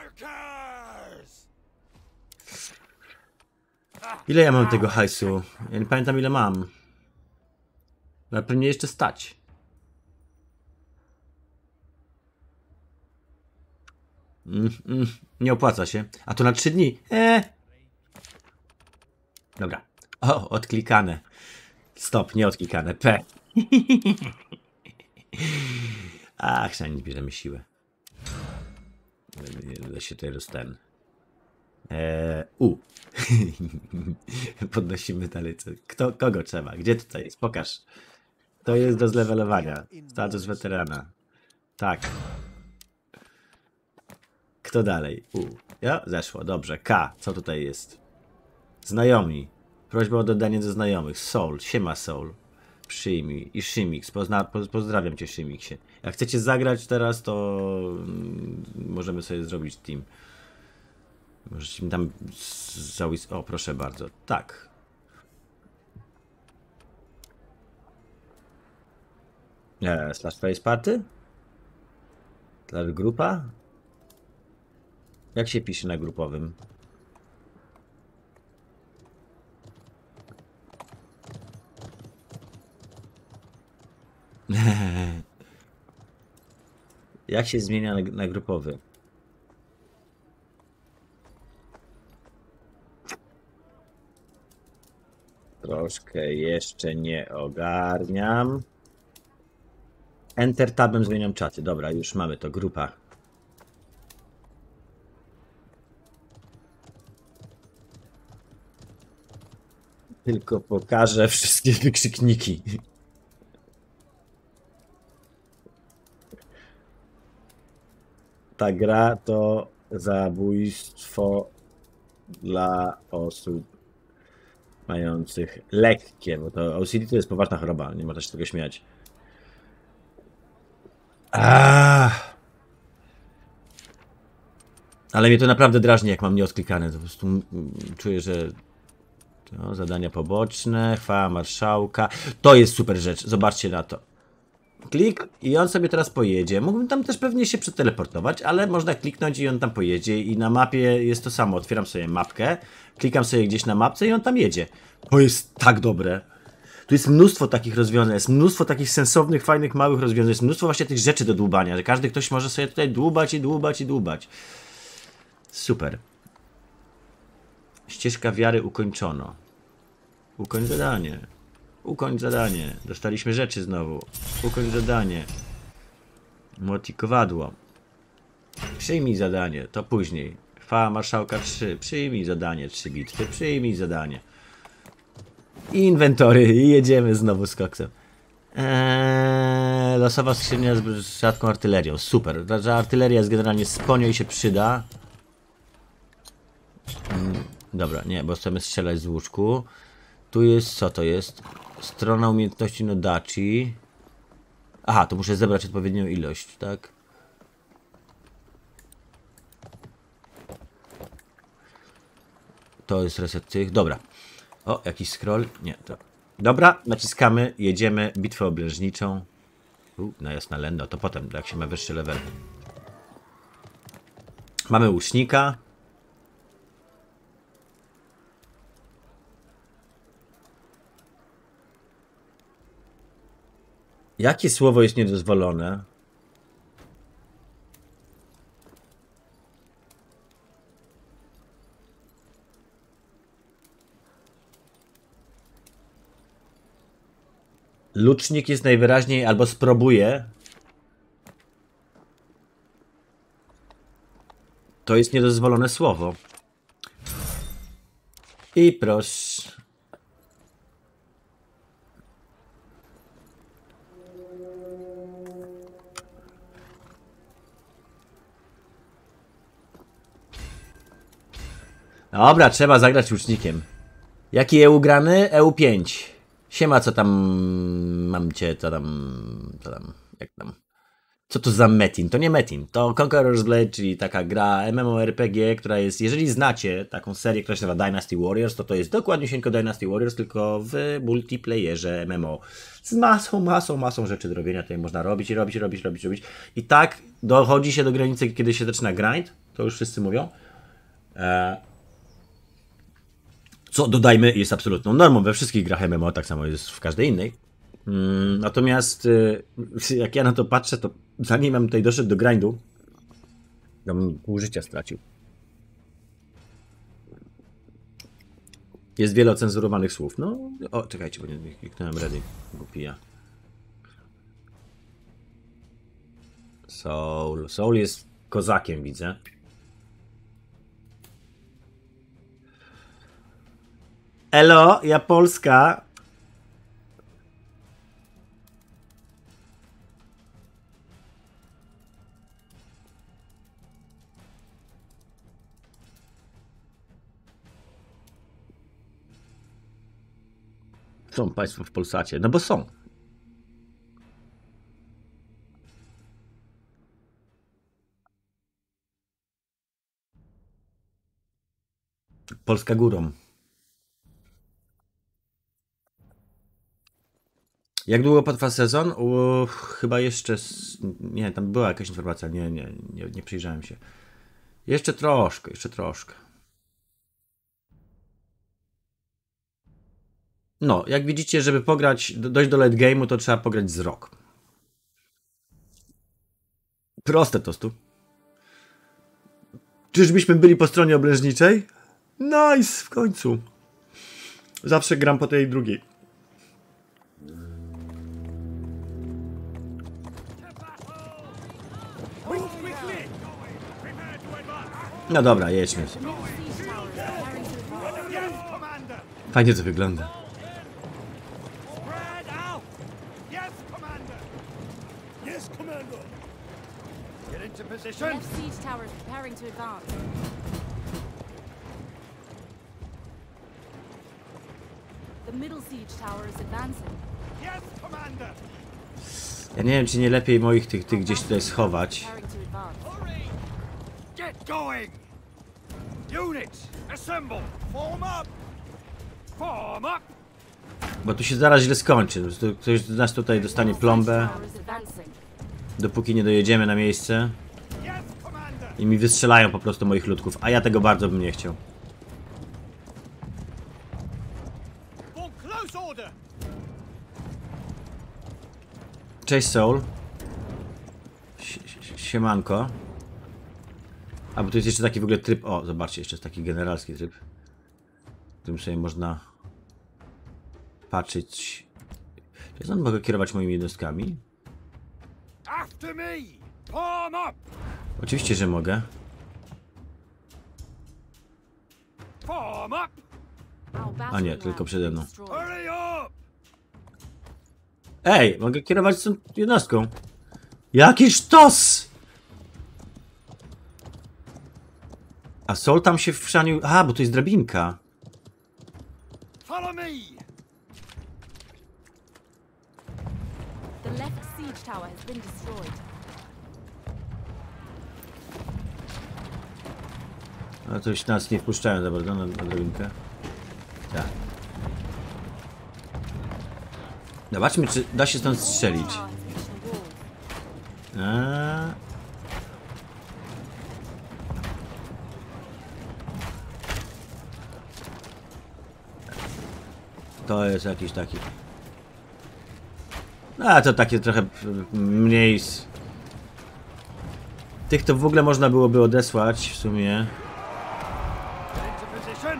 Ile ja mam tego hajsu? Ja nie pamiętam ile mam. Ale pewnie jeszcze stać. Nie opłaca się. A to na 3 dni. Dobra. O, odklikane. Stop, nie odklikane. P. Ach, przynajmniej bierzemy siłę. Da się tutaj ten. Podnosimy dalej. Kogo trzeba? Gdzie tutaj jest? Pokaż. To jest do zlevelowania. Status weterana. Tak. Kto dalej? Ja? Zeszło. Dobrze. K. Co tutaj jest? Znajomi. Prośba o dodanie do znajomych. Soul. Siema Soul. Przyjmij. I Shimix. Pozdrawiam cię, Shimixie. Jak chcecie zagrać teraz, to możemy sobie zrobić team. Możecie mi tam o, proszę bardzo. Tak. Slash face party? Slash grupa? Jak się pisze na grupowym? Jak się zmienia na grupowy? Troszkę jeszcze nie ogarniam. Enter tabem zmieniam czaty. Dobra, już mamy to. Grupa. Tylko pokażę wszystkie wykrzykniki. Ta gra to zabójstwo dla osób mających lekkie, bo to OCD to jest poważna choroba, nie można się tego śmiać. Ale mnie to naprawdę drażni, jak mam nieodklikane. Po prostu czuję, że zadania poboczne, chwała marszałka. To jest super rzecz, zobaczcie na to. Klik i on sobie teraz pojedzie. Mógłbym tam też pewnie się przeteleportować, ale można kliknąć i on tam pojedzie. I na mapie jest to samo. Otwieram sobie mapkę, klikam sobie gdzieś na mapce i on tam jedzie. To jest tak dobre. Tu jest mnóstwo takich rozwiązań, jest mnóstwo takich sensownych, fajnych, małych rozwiązań. Jest mnóstwo właśnie tych rzeczy do dłubania, że każdy ktoś może sobie tutaj dłubać i dłubać i dłubać. Super. Ścieżka wiary ukończono. Ukończ zadanie. Ukończ zadanie. Dostaliśmy rzeczy znowu. Ukończ zadanie. Młot i kowadło. Przyjmij zadanie. To później. Chwała marszałka 3. Przyjmij zadanie. 3 bitwy. Przyjmij zadanie. Inwentory. I jedziemy znowu z koksem. Losowa skrzynia z rzadką artylerią. Super. Artyleria jest generalnie sponio i się przyda. Dobra, nie, bo chcemy strzelać z łuczku. Tu jest, co to jest? Strona umiejętności no daci. Aha, to muszę zebrać odpowiednią ilość, tak? To jest reset tych. Dobra. O, jakiś scroll. Nie, to. Dobra, naciskamy, jedziemy. Bitwę oblężniczą. No jasna lendo, to potem, jak się ma wyższy level. Mamy łucznika. Jakie słowo jest niedozwolone? Lucznik jest najwyraźniej albo spróbuje. To jest niedozwolone słowo. I proszę. Dobra, trzeba zagrać łucznikiem. Jaki EU grany? EU5. Siema, co tam mam cię, co tam, jak tam. Co to za Metin? To nie Metin, to Conqueror's Blade, czyli taka gra MMORPG, która jest, jeżeli znacie taką serię, która się nazywa Dynasty Warriors, to jest dokładnie Dynasty Warriors, tylko w multiplayerze MMO. Z masą rzeczy do robienia, tutaj można robić. I tak dochodzi się do granicy, kiedy się zaczyna grind, to już wszyscy mówią. Co dodajmy jest absolutną normą we wszystkich grach MMO, tak samo jest w każdej innej. Natomiast jak ja na to patrzę, to zanim bym tutaj doszedł do grindu, to bym pół życia stracił. Jest wiele ocenzurowanych słów. No, o, czekajcie, bo nie kliknąłem ready. Głupia. Soul jest kozakiem, widzę. Elo, ja Polska. Są państwo w Polsacie, no bo są. Polska górą. Jak długo potrwa sezon? Chyba jeszcze... Nie, tam była jakaś informacja. Nie przyjrzałem się. Jeszcze troszkę. No, jak widzicie, żeby pograć, dojść do late game'u, to trzeba pograć z rok. Proste to stu. Czyżbyśmy byli po stronie obrężniczej? Nice, w końcu. Zawsze gram po tej drugiej. No dobra, jedźmy. Fajnie to wygląda. Left siege tower is preparing to advance. The middle siege tower is advancing. Yes, Commander! Ja nie wiem, czy nie lepiej moich tych gdzieś tutaj schować. Preparing to advance. Hurry! Get going! Units, assemble! Form up! Form up! Bo tu się zaraz źle skończy. Ktoś z nas tutaj dostanie plombę, Tower is advancing. dopóki nie dojedziemy na miejsce. Yes, Commander! I mi wystrzelają po prostu moich ludków, a ja tego bardzo bym nie chciał. For close order! Cześć Soul. Siemanko. A bo tu jest jeszcze taki w ogóle tryb. O, zobaczcie, jeszcze jest taki generalski tryb. W którym sobie można patrzeć. Czy ja mogę kierować moimi jednostkami? After me! Form up! Oczywiście, że mogę. Form up! Our A nie, battering tylko ram przede is mną. destroyed. Hurry up! Ej, mogę kierować tą jednostką. Jaki sztos! A Sol tam się wszanił. Aha, bo to jest drabinka. Follow me! The left siege tower has been destroyed. A to już nas nie wpuszczają za bardzo na drabinkę. Tak. Zobaczmy, czy da się stąd strzelić. Tower has reached the wall. To jest jakiś taki. A to takie trochę mniej... Tych to w ogóle można byłoby odesłać w sumie Into position.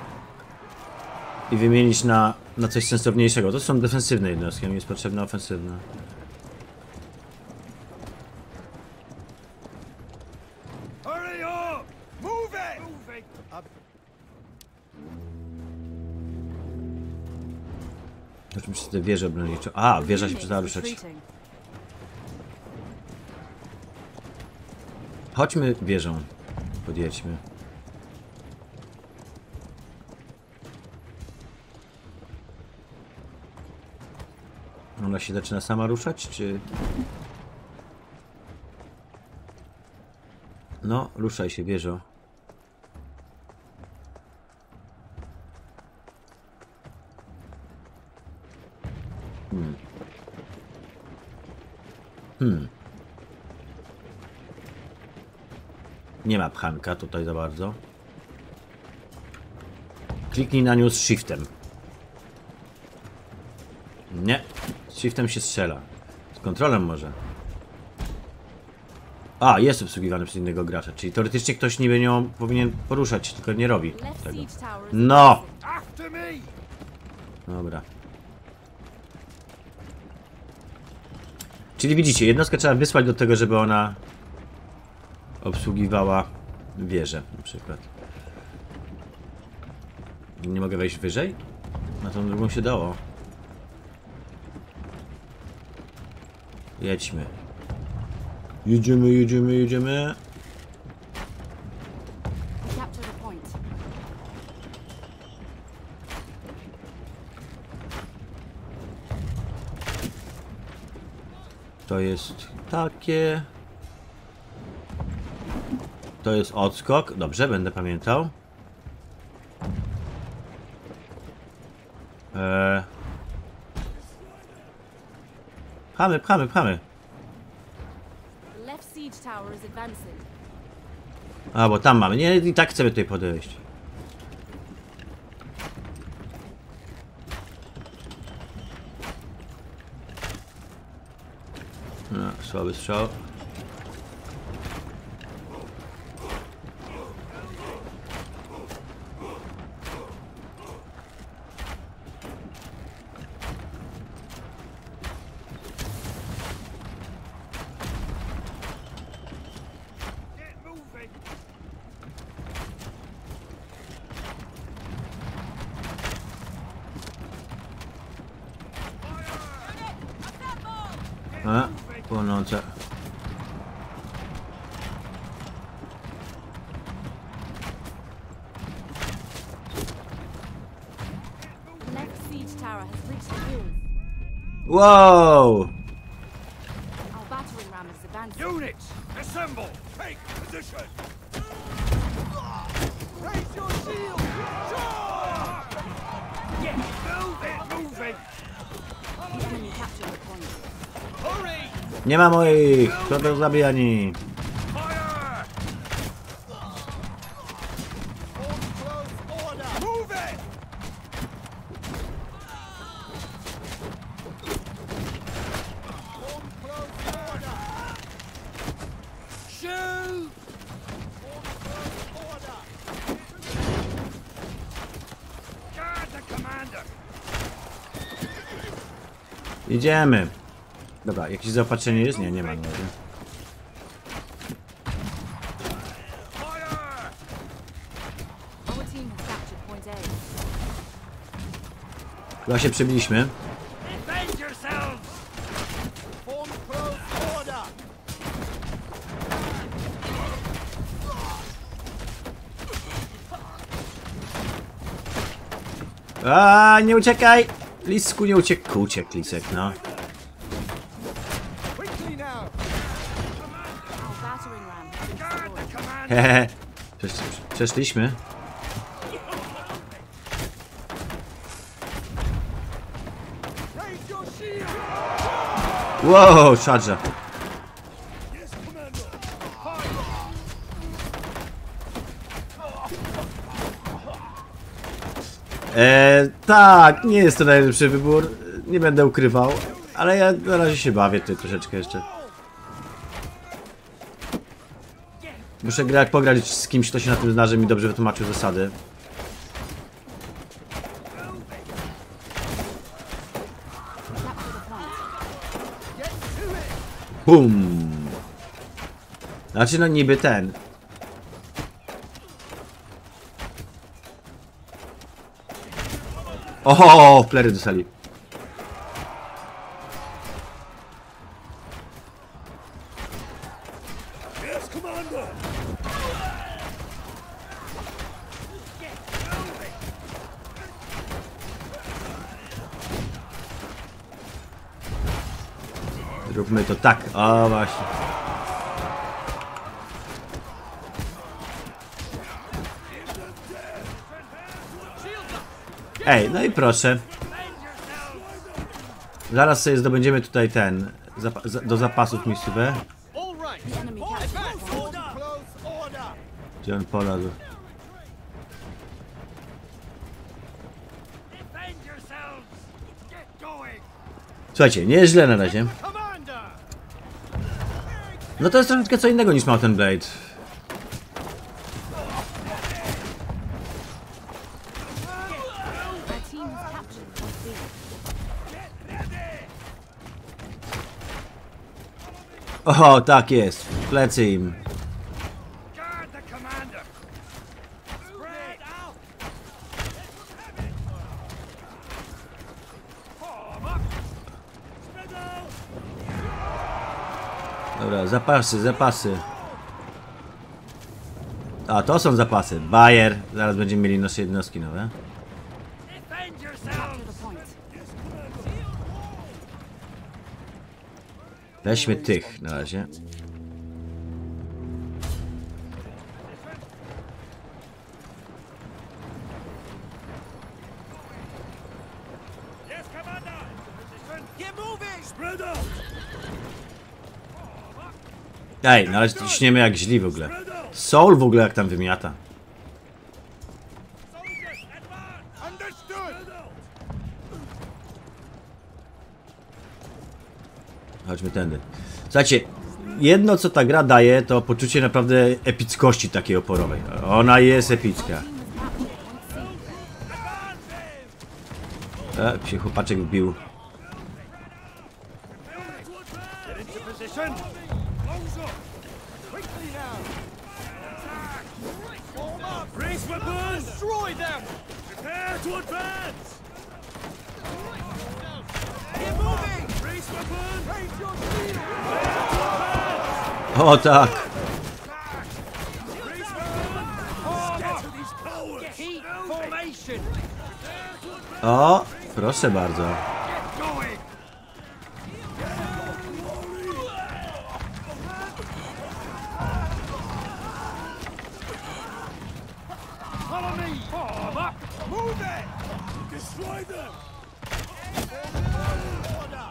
i wymienić na coś sensowniejszego. To są defensywne jednostki, a mi jest potrzebna ofensywna. Hurry up! Move it! Moving! Zobaczmy, czy te wieże obronicze. A, wieża się przestała ruszać. Retreating. Chodźmy wieżą. Podjedźmy. Ona się zaczyna sama ruszać, czy... No, ruszaj się, wieżo. Nie ma pchanka tutaj za bardzo. Kliknij na nią z shiftem. Nie, z shiftem się strzela. Z kontrolem może. A, jest obsługiwany przez innego gracza, czyli teoretycznie ktoś niby nią powinien poruszać, tylko nie robi Left tego. siege tower is No! advancing. After me! Dobra. Czyli widzicie, jednostkę trzeba wysłać do tego, żeby ona obsługiwała wieżę na przykład. Nie mogę wejść wyżej? Na tą drugą się dało. Jedźmy. Jedziemy, jedziemy, jedziemy. Capture the point. To jest takie. To jest odskok. Dobrze, będę pamiętał. Pchamy, pchamy, pchamy. Left siege tower is advancing. A, bo tam mamy. Nie, i tak chcemy tutaj podejść. No, słaby strzał. Get moving! A, płonące. Left siege tower has reached the roof. Wow! Our battering ram is advancing. Units, assemble! Take position! Raise your shield! Get moving! The enemy captured the point. Hurry! Nie ma moich! Kto to zabijani? Fire! Hold close order! Move it! Hold close order! Shoot! Hold close order! Guard the commander! Idziemy. Dobra, jakieś zaopatrzenie jest? Nie, nie ma. Nie. Fire! Our team has captured point A. Chyba się przebiliśmy. Defend yourselves! Hold close order! A, nie uciekaj! Lisku, nie uciekł. Uciekł lisek, no. Quickly now! Our battering ram has been Guard the destroyed. commander! Hehe. Przeszliśmy. Raise your shield! Wow, szarża. Yes, commander! Tak, nie jest to najlepszy wybór. Nie będę ukrywał. Ale ja na razie się bawię tutaj troszeczkę jeszcze. Muszę pograć z kimś, kto się na tym zna, że mi dobrze wytłumaczył zasady. Bum! Znaczy no niby ten. Oho, flery dostali. Yes, Commander! Zróbmy to tak. O właśnie. Ej, no i proszę. Zaraz sobie zdobędziemy tutaj ten. Do zapasów miejscowe. All right. The enemy captured Advance. the point. Form close order. Gdzie on polazł? Defend yourselves! Get going! Słuchajcie, nie jest źle na razie. Commander. No to jest troszeczkę co innego niż Mountain Blade. Our team has captured Point B. O, tak jest. Plecy im. Guard the commander! Spread out! Form up! Spread out! Dobra, zapasy, zapasy. A, to są zapasy. Bayer. Zaraz będziemy mieli nasze jednostki nowe. Defend yourselves! Capture the point. Weźmy tych na razie. Yes, Commander! Position! Get moving. Spread out! Ej, na razie ciśniemy jak źli w ogóle. Spread out! Soul w ogóle jak tam wymiata. Soldiers, advance! Understood. Spread out! Chodźmy tędy. Słuchajcie, jedno co ta gra daje, to poczucie naprawdę epickości takiej oporowej. Ona jest epicka. Team has captured Point C. Się chłopaczek wbił. Get into position! Close up! Quickly now. Form up. Raise weapons! Destroy them. Prepare to advance! Get moving. Raise weapons! Raise your shield. O tak! Raise weapons! Get to these towers! Keep formation. O, proszę bardzo. Get going! Follow me! Form up! Move it! Destroy them! Order.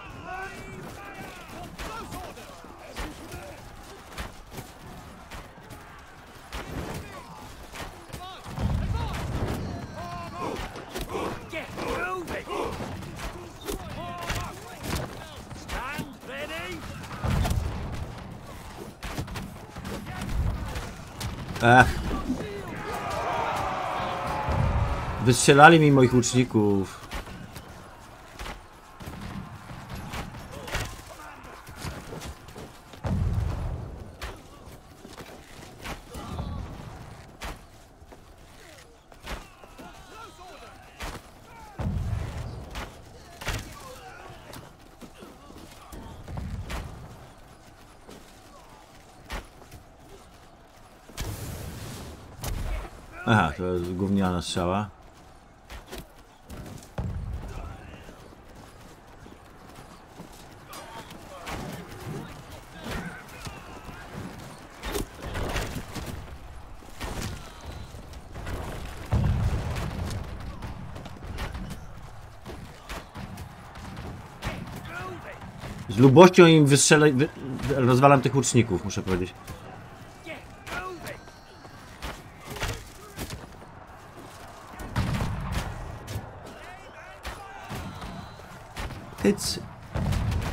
Get moving! Form up! Stand ready! Ech. Wystrzelali mi moich łuczników. Aha, to jest gówniana strzała. Z lubością im rozwalam tych łuczników, muszę powiedzieć. Get moving! Tyc.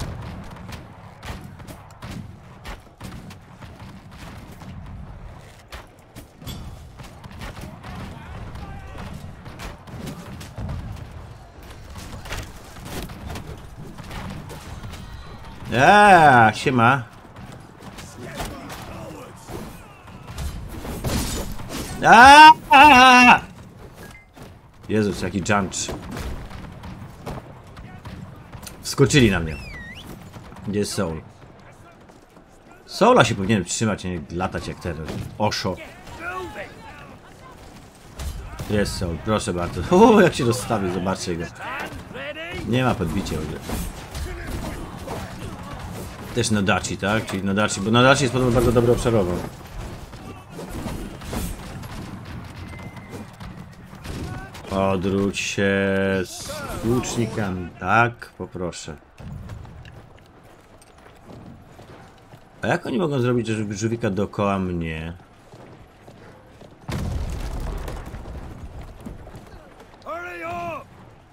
Siema. Jezus, jaki jump. Wskoczyli na mnie. Gdzie jest Soul? Soula się powinien trzymać, a nie latać jak ten Osho. Jest Soul, proszę bardzo. O, jak się rozstawił, zobaczcie go. Nie ma podbicia w ogóle. Też Nodachi, tak? Czyli Nodachi, bo Nodachi jest podobno bardzo dobrze obszarował. Odwróć się z łucznikami, tak? Poproszę. A jak oni mogą zrobić żółwika dookoła mnie? Hurry up!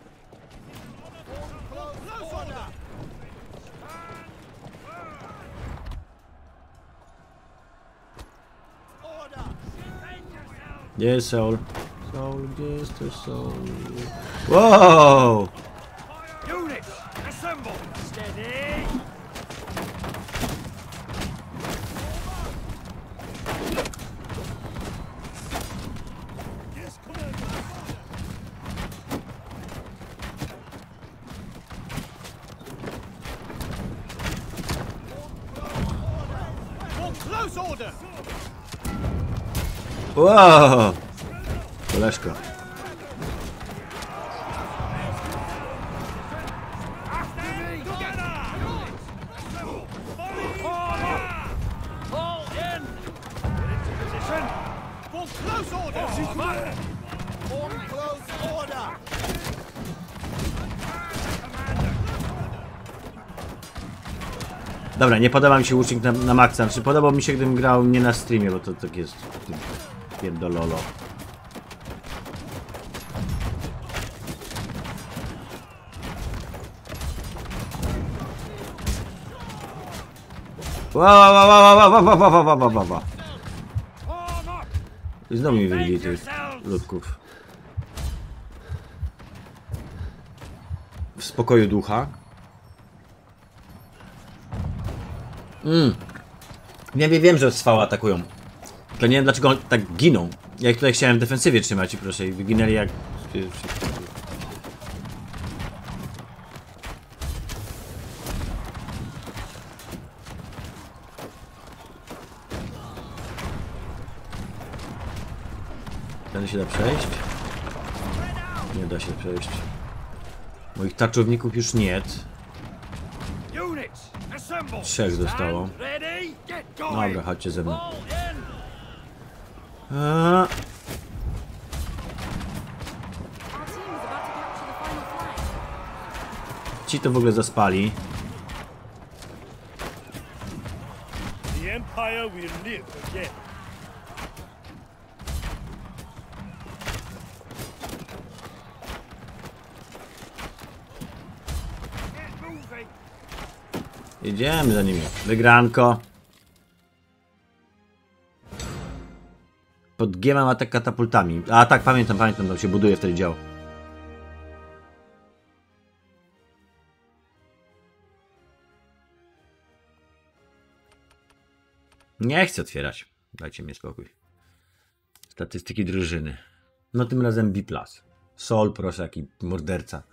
Gdzie jest Soul? Soul, gdzie jesteś Soul? Wow! Units, assemble! Steady! Yes, Commander! For close order! Wow! Koleżko. After me! Together! Fall in! Get into position! For close order! For close order! Dobra, nie podoba mi się łucznik na maksa. Znaczy, podobał mi się, gdybym grał nie na streamie, bo to tak jest pierdololo. Wow. I znowu mi wybili tych ludków. W spokoju ducha. Wiem, że swały atakują. To nie wiem, dlaczego oni tak giną. Ja ich tutaj chciałem w defensywie trzymać i proszę, i wyginęli jak... Tędy się da przejść? Nie da się przejść. Moich tarczowników już nie. Units, assemble! 3 zostało. Stand ready, get going! Dobra, chodźcie ze mną. Fall in! A, Our team is about to capture the final flag. ci to w ogóle zaspali. The Empire will live again. Get moving! Jedziemy za nimi. Wygranko. Pod G mam atak katapultami. A tak, pamiętam, tam się buduje wtedy dział. Nie chcę otwierać. Dajcie mi spokój. Statystyki drużyny. No tym razem B+. Sol, proszę, jaki morderca.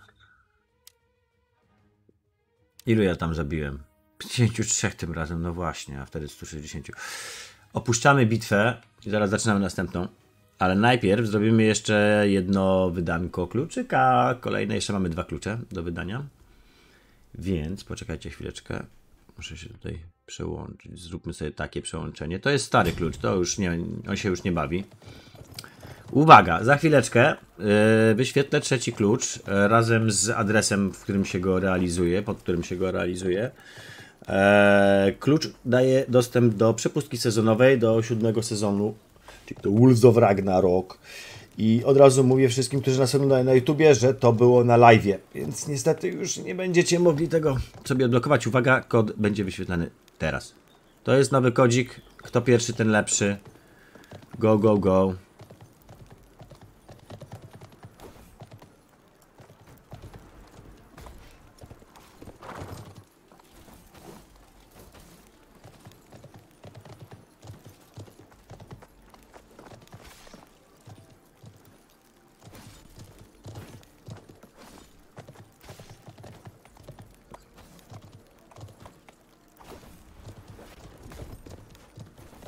Ilu ja tam zabiłem? 53 tym razem, no właśnie, a wtedy 160. Opuszczamy bitwę i zaraz zaczynamy następną. Ale najpierw zrobimy jeszcze jedno wydanko kluczyka. Kolejne, jeszcze mamy 2 klucze do wydania. Więc poczekajcie chwileczkę. Muszę się tutaj przełączyć. Zróbmy sobie takie przełączenie. To jest stary klucz, to już nie, on się już nie bawi. Uwaga, za chwileczkę wyświetlę 3 klucz razem z adresem, w którym się go realizuje, pod którym się go realizuje. Klucz daje dostęp do przepustki sezonowej do 7 sezonu, czyli to Wolves of Ragnarok. I od razu mówię wszystkim, którzy nas oglądają na YouTubie, że to było na live'ie, więc niestety już nie będziecie mogli tego sobie odblokować. Uwaga, kod będzie wyświetlany teraz. To jest nowy kodzik. Kto pierwszy, ten lepszy. Go, go, go.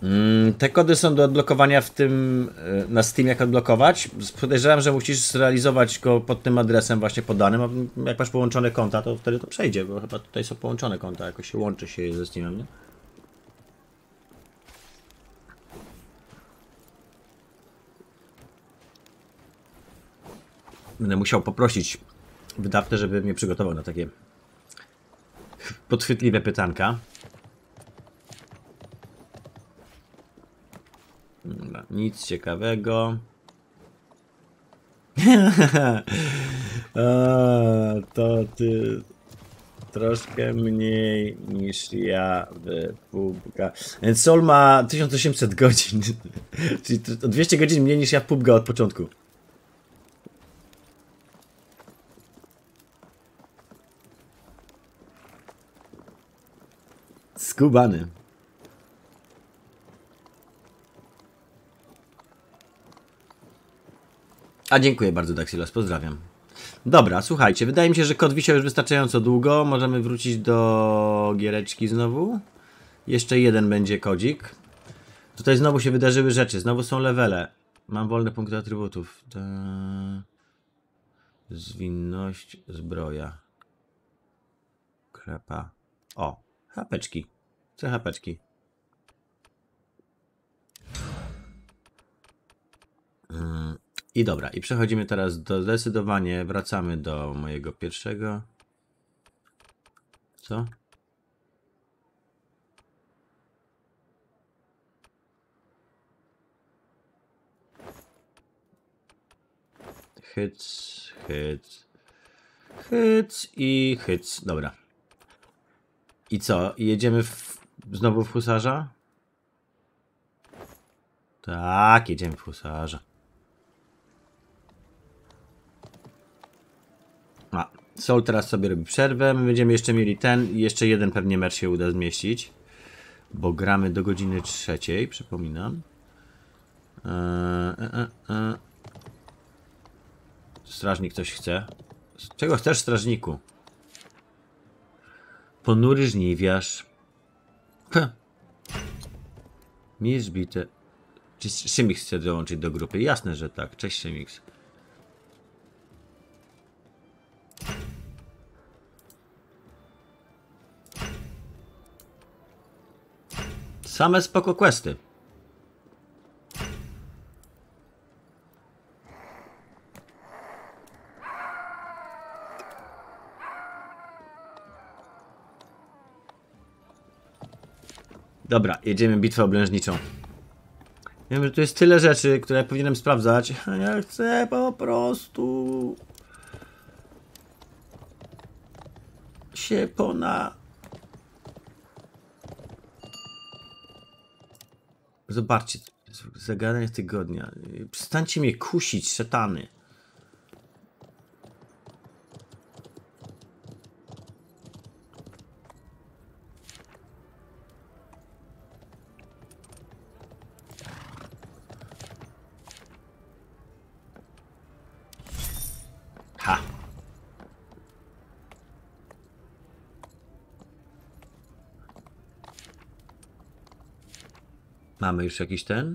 Te kody są do odblokowania w tym, na Steam, jak odblokować. Podejrzewam, że musisz zrealizować go pod tym adresem właśnie podanym, a jak masz połączone konta, to wtedy to przejdzie, bo chyba tutaj są połączone konta, jakoś się łączy się ze Steamem, nie? Będę musiał poprosić wydawcę, żeby mnie przygotował na takie podchwytliwe pytanka. Dobra, nic ciekawego. To ty troszkę mniej niż ja w PUBG. Więc Sol ma 1800 godzin. Czyli o 200 godzin mniej niż ja w PUBG od początku. Skubany. A dziękuję bardzo, Daxilos, pozdrawiam. Dobra, słuchajcie, wydaje mi się, że kod wisiał już wystarczająco długo. Możemy wrócić do giereczki znowu. Jeszcze jeden będzie kodzik. Tutaj znowu się wydarzyły rzeczy, znowu są levele. Mam wolne punkty atrybutów. Zwinność, zbroja. Krepa. O, hapeczki. Chcę hapeczki. I dobra, i przechodzimy teraz zdecydowanie, wracamy do mojego pierwszego. Co? Hyc, hyc, hyc i hyc. Dobra. I co? Jedziemy znowu w husarza? Tak, jedziemy w husarza. A, Sol teraz sobie robi przerwę. My będziemy jeszcze mieli ten i jeszcze jeden pewnie mecz się uda zmieścić. Bo gramy do godziny 3, przypominam. Strażnik coś chce. Czego chcesz, strażniku? Ponury żniwiarz. Mistrz bite. Czy Szymix chce dołączyć do grupy? Jasne, że tak. Cześć, Szymix. Same spoko questy. Dobra, jedziemy bitwę oblężniczą. Wiem, że tu jest tyle rzeczy, które powinienem sprawdzać. Ja chcę po prostu się Zobaczcie, zagadanie tygodnia. Przestańcie mnie kusić, szatany. Ha! Mamy już jakiś ten?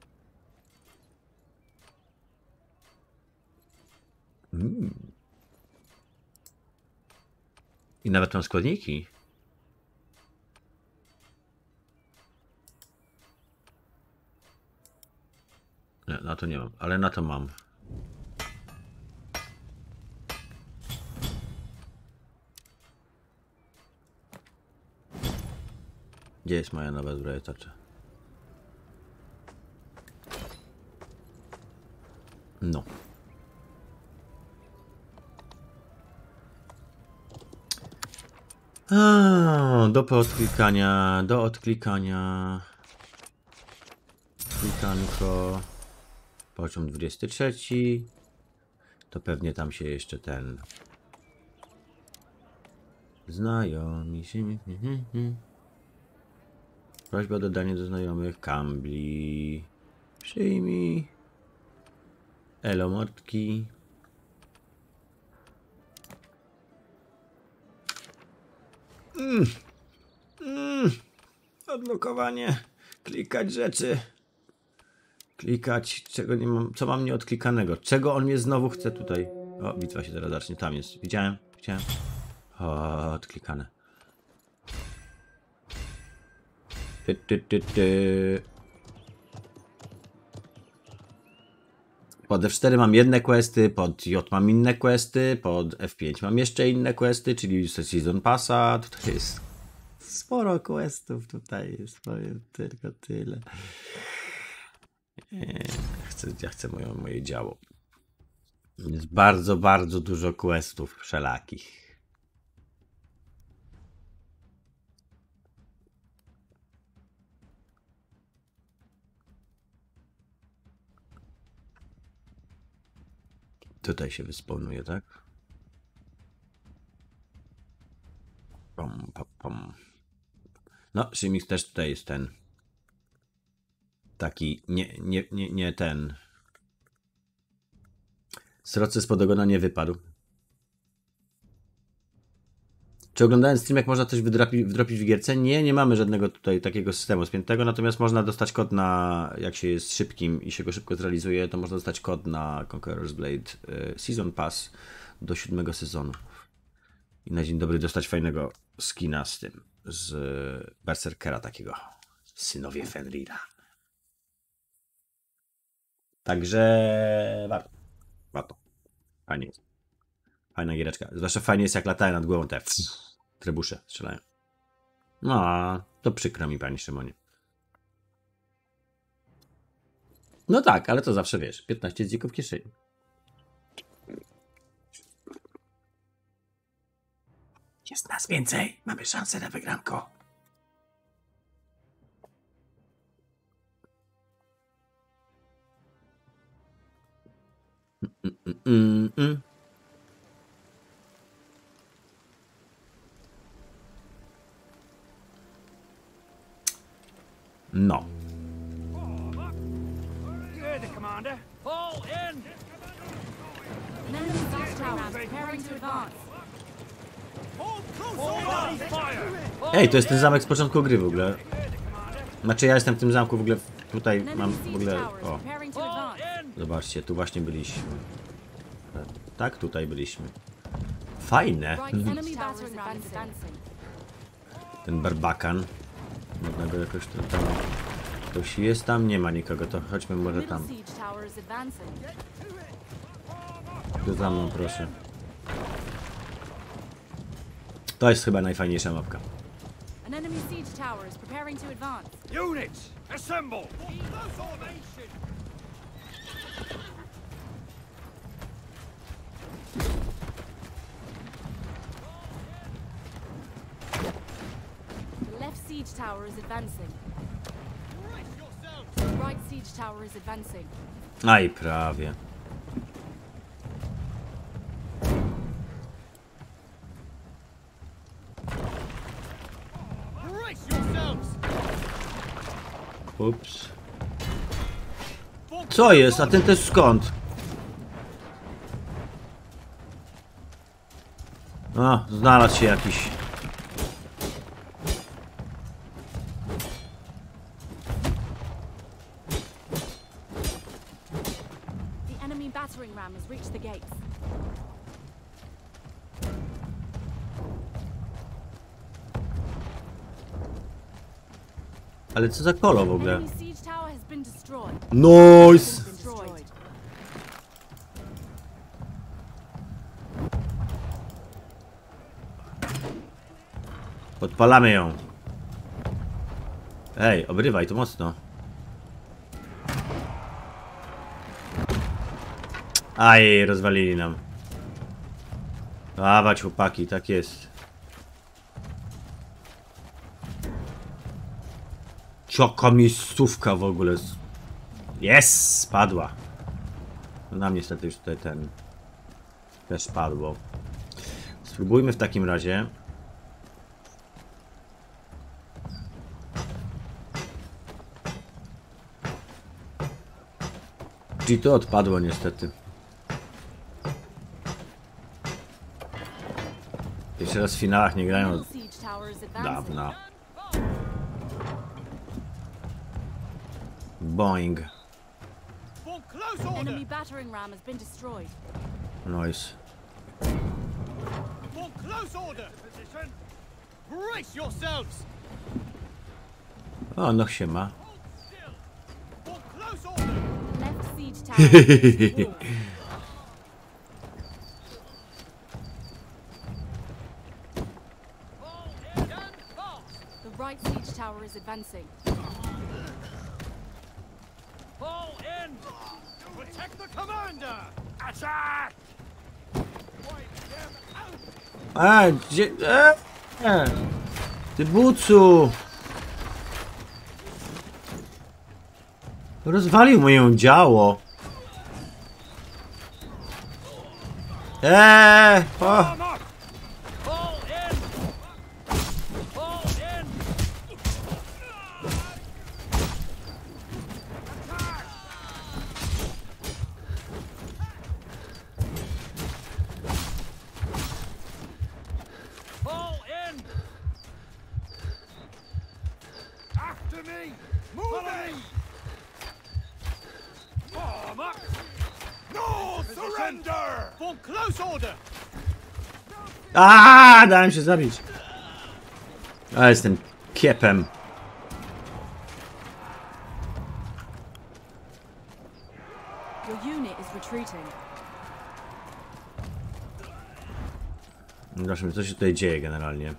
I nawet mam składniki. Nie, na to nie mam, ale na to mam. Gdzie jest moja nowa zbroja tarcza? No. Do odklikania, do odklikania. Klikanko. Poziom 23. To pewnie tam się jeszcze ten... Znajomi się... Prośba o dodanie do znajomych. Kambli. Przyjmij. Elo mordki. Odblokowanie. Klikać rzeczy. Klikać, czego nie mam, co mam nieodklikanego? Czego on mnie znowu chce tutaj? O, bitwa się teraz zacznie, tam jest. Widziałem. O, odklikane. Pod F4 mam jedne questy, pod J mam inne questy, pod F5 mam jeszcze inne questy, czyli Season Passa. Tutaj jest sporo questów, tutaj jest, powiem tylko tyle. Ja chcę moje działo. Jest bardzo, bardzo dużo questów wszelakich. Tutaj się wyspawnuje, tak? Pom, pom, pom. No, Shimix też tutaj jest ten. Taki, nie ten. Srocy spod ogona nie wypadł. Czy oglądając stream, jak można coś wdropić w gierce? Nie mamy żadnego tutaj takiego systemu spiętego, natomiast można dostać kod na, jak się jest szybkim i się go szybko zrealizuje, to można dostać kod na Conqueror's Blade Season Pass do 7 sezonu. I na dzień dobry dostać fajnego skina z tym, z Berserkera takiego. Synowie Fenrira. Także warto. Fajnie jest. Fajna giereczka. Zwłaszcza fajnie jest, jak latają nad głową te trybusze strzelają. No, to przykro mi, panie Szymonie. No tak, ale to zawsze wiesz. 15 dzików w kieszeni. Jest nas więcej. Mamy szansę na wygranko. No. You hear the commander? Fall in! An enemy siege tower is preparing to advance. Fall fire! Ej, to jest ten zamek z początku gry w ogóle. Znaczy ja jestem w tym zamku w ogóle. Tutaj An mam enemy w siege ogóle. tower is O, preparing to Fall advance. in! zobaczcie, tu właśnie byliśmy. Tak, tutaj byliśmy. Fajne. Right enemy battering ram is advancing. Ten barbakan. Można go jakoś tam. Ktoś jest tam? Nie ma nikogo, to chodźmy może Middle tam. siege tower is advancing. Tu za mną, proszę. To jest chyba najfajniejsza mapka. An enemy siege tower is preparing to advance. Units, assemble! Formation! The left siege tower is advancing. The right siege tower is advancing. Aj, prawie. Brace yourselves! Ups. Co jest? A ten też skąd? A, znalazł się jakiś. The enemy battering ram has reached the gates. Ale co za kolo w ogóle? Enemy siege tower has been destroyed. Nice! Destroyed. Podpalamy ją. Ej, obrywaj to mocno. Aj, rozwalili nam. Dawać chłopaki, tak jest. Cioko miejscówka w ogóle. Jest, spadła. No nam niestety już tutaj ten też padło. Spróbujmy w takim razie. Czyli to odpadło niestety. Jeszcze raz w finałach nie grają Middle siege tower is advancing. dawno. Boing. For close order. Enemy battering ram has been destroyed. Nice. For close order. Position. Brace yourselves. O, no siema. Hold still. For close order. Left siege tower is wall. Fall in and fast. The right siege tower is advancing. Fall in. Protect the commander. Attack. Wipe them out. A, gdzie... Ty bucu! Rozwalił moje działo. O! Arm up. Fall in. Fall in. Attack. Fall in. After me. Move Follow it. me. Form up. No surrender. For close order. A, dałem się zabić. A, jestem kiepem. Your unit is retreating. Zobaczmy, co się tutaj dzieje generalnie.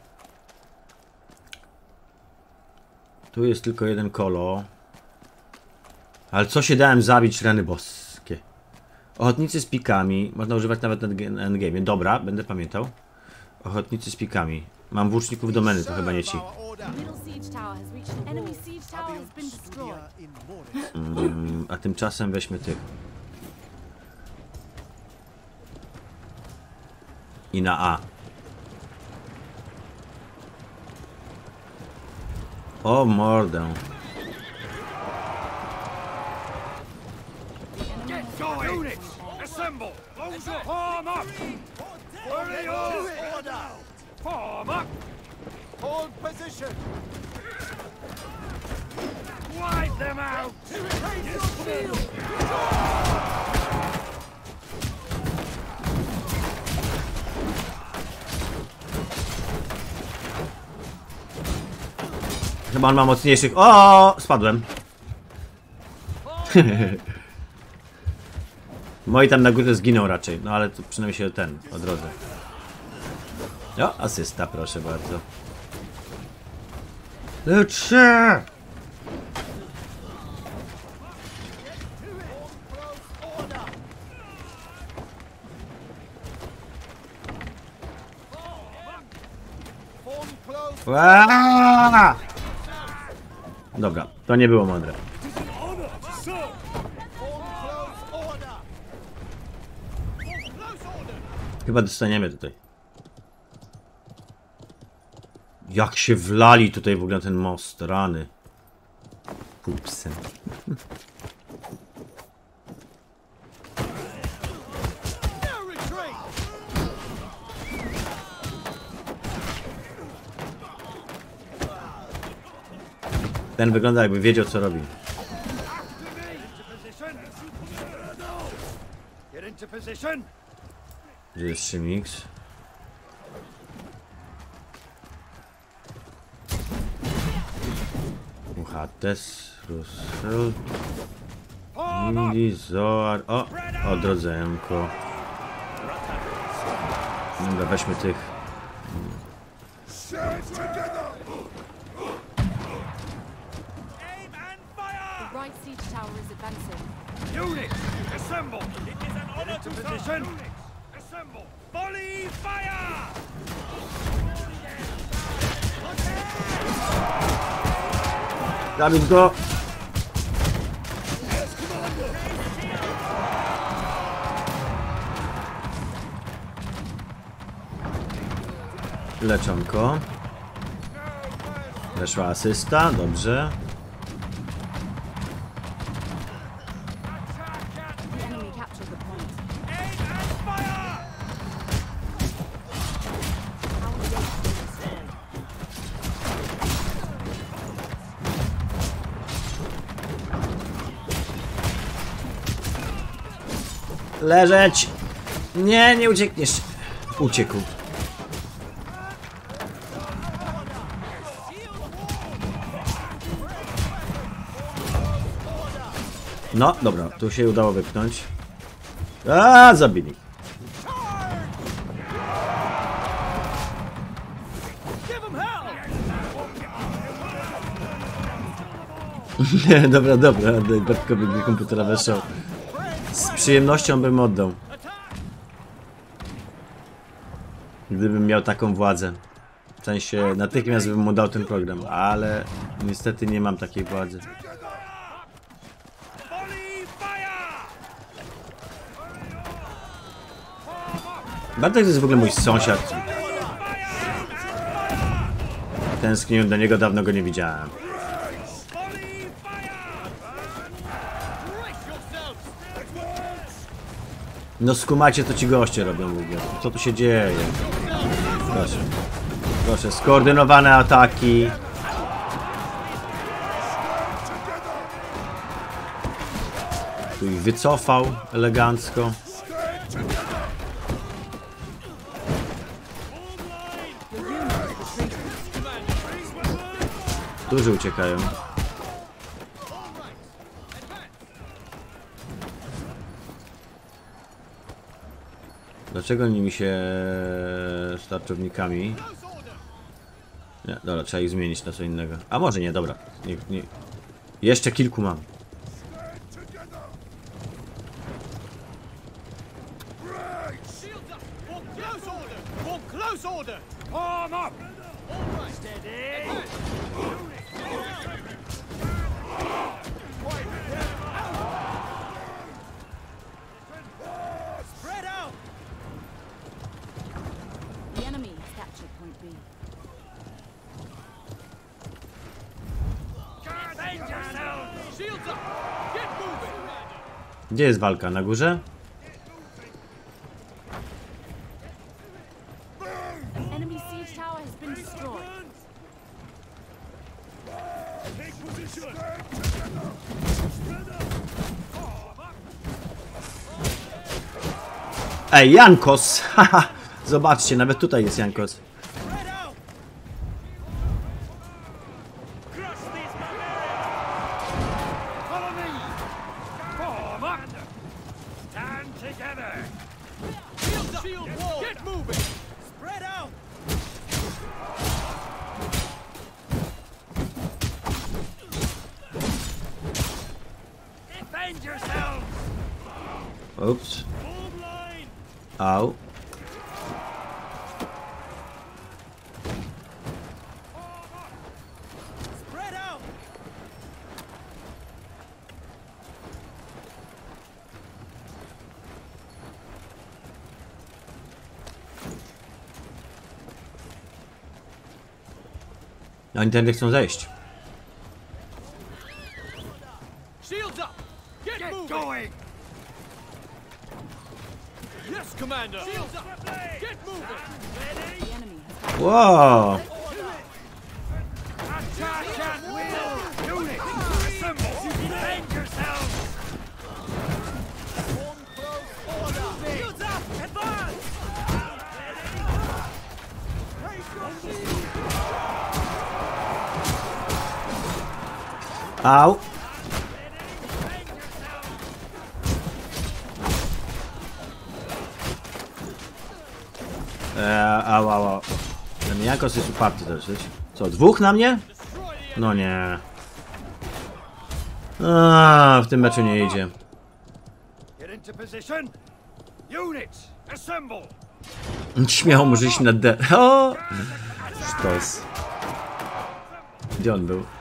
Tu jest tylko jeden kolo. Ale co się dałem zabić, rany boskie. Ochotnicy z pikami. Można używać nawet na endgame. Dobra, będę pamiętał. Ochotnicy z pikami. Mam włóczników domeny, to chyba nie ci. Middle siege tower has reached the wall. Enemy siege tower has been destroyed. A tymczasem weźmy tych. I na A. O mordę. Get going! Units, assemble! Close your form up! Hurry up! Order. Form up! Hold position. Wipe them out! Chyba on ma mocniejszych. O, spadłem. Moi tam na górze zginą raczej. No ale tu przynajmniej się ten po drodze. O, asysta, proszę bardzo. Lecz się! Form close. Aaaa! Dobra, to nie było mądre. Form close order. Form close order. Chyba dostaniemy tutaj. Jak się wlali tutaj w ogóle na ten most, rany. Pupsem. No retreat. Ten wygląda jakby wiedział co robi. Position! Get into position! Gdzie jest Szymix? Uchates, Russell, Form up! Mili, Zoar. O! Odrodzenko. Dobra, weźmy tych. Stand together! Aim and fire! The right siege tower is advancing. Units, assemble! It is an honor to position! Units, assemble! Volley fire! Zabić go! Leczonko. Weszła asysta, dobrze. The enemy captured the point. Aim and fire! Our gate has been destroyed. Leżeć! Nie, nie uciekniesz. Uciekł. No, dobra, tu się udało wypchnąć. A, zabili. Give them hell! Nie, dobra, dobra, oddaj Bartkowi mi komputera weszło. Z przyjemnością bym oddał. Gdybym miał taką władzę. W sensie, natychmiast bym mu dał ten program, ale niestety nie mam takiej władzy. Volley fire! Bartek to jest w ogóle mój sąsiad. Tęskniłem do niego, dawno go nie widziałem. Volley fire! Brace yourselves! No skumacie, co ci goście robią, mówię. Co tu się dzieje? Proszę. Proszę, skoordynowane ataki. Tu ich wycofał elegancko. Którzy uciekają? Dlaczego oni mi się z tarczownikami? Nie, dobra, trzeba ich zmienić na co innego. A może nie, dobra. Nie. Jeszcze kilku mam. Shields up! For close order! For close order! Arm up! All right. Steady! Spread out! The enemy has captured point B. Defend yourselves! Shields up! Get moving! Gdzie jest walka? Na górze? Enemy siege tower has been destroyed. Take position! Ej, Jankos! Haha! Zobaczcie, nawet tutaj jest Jankos. Spread out! Crush these Follow me! Form up! Stand together! Shields up! Shield wall! Get moving! Spread out! Defend yourselves! Ups. Form line! Au. Spread out! Oni tędy chcą zejść. Shields up! Get moving! Going! Yes, Commander! Shields up! Get moving! The enemy has Wow! Attack at will! Units! Assemble! Defend yourselves! Shields up! Advance! Au! Au, au, au. Ten Jankos jest uparty dosyć. Co, dwóch na mnie? No nie. W tym meczu nie idzie. Get into position! Units! Assemble! Śmiało może iść na D. O! Sztos. Gdzie on był?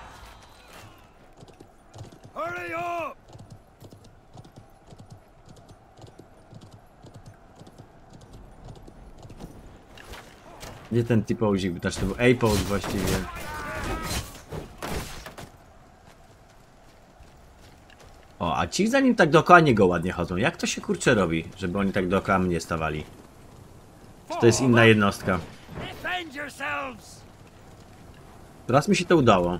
Hurry up! Gdzie ten typozik? Znaczy to był A-Pose właściwie. O, a ci za nim tak dookoła niego ładnie chodzą. Jak to się kurczę robi, żeby oni tak dookoła mnie stawali? Czy to jest inna jednostka? Defend yourselves! Teraz mi się to udało.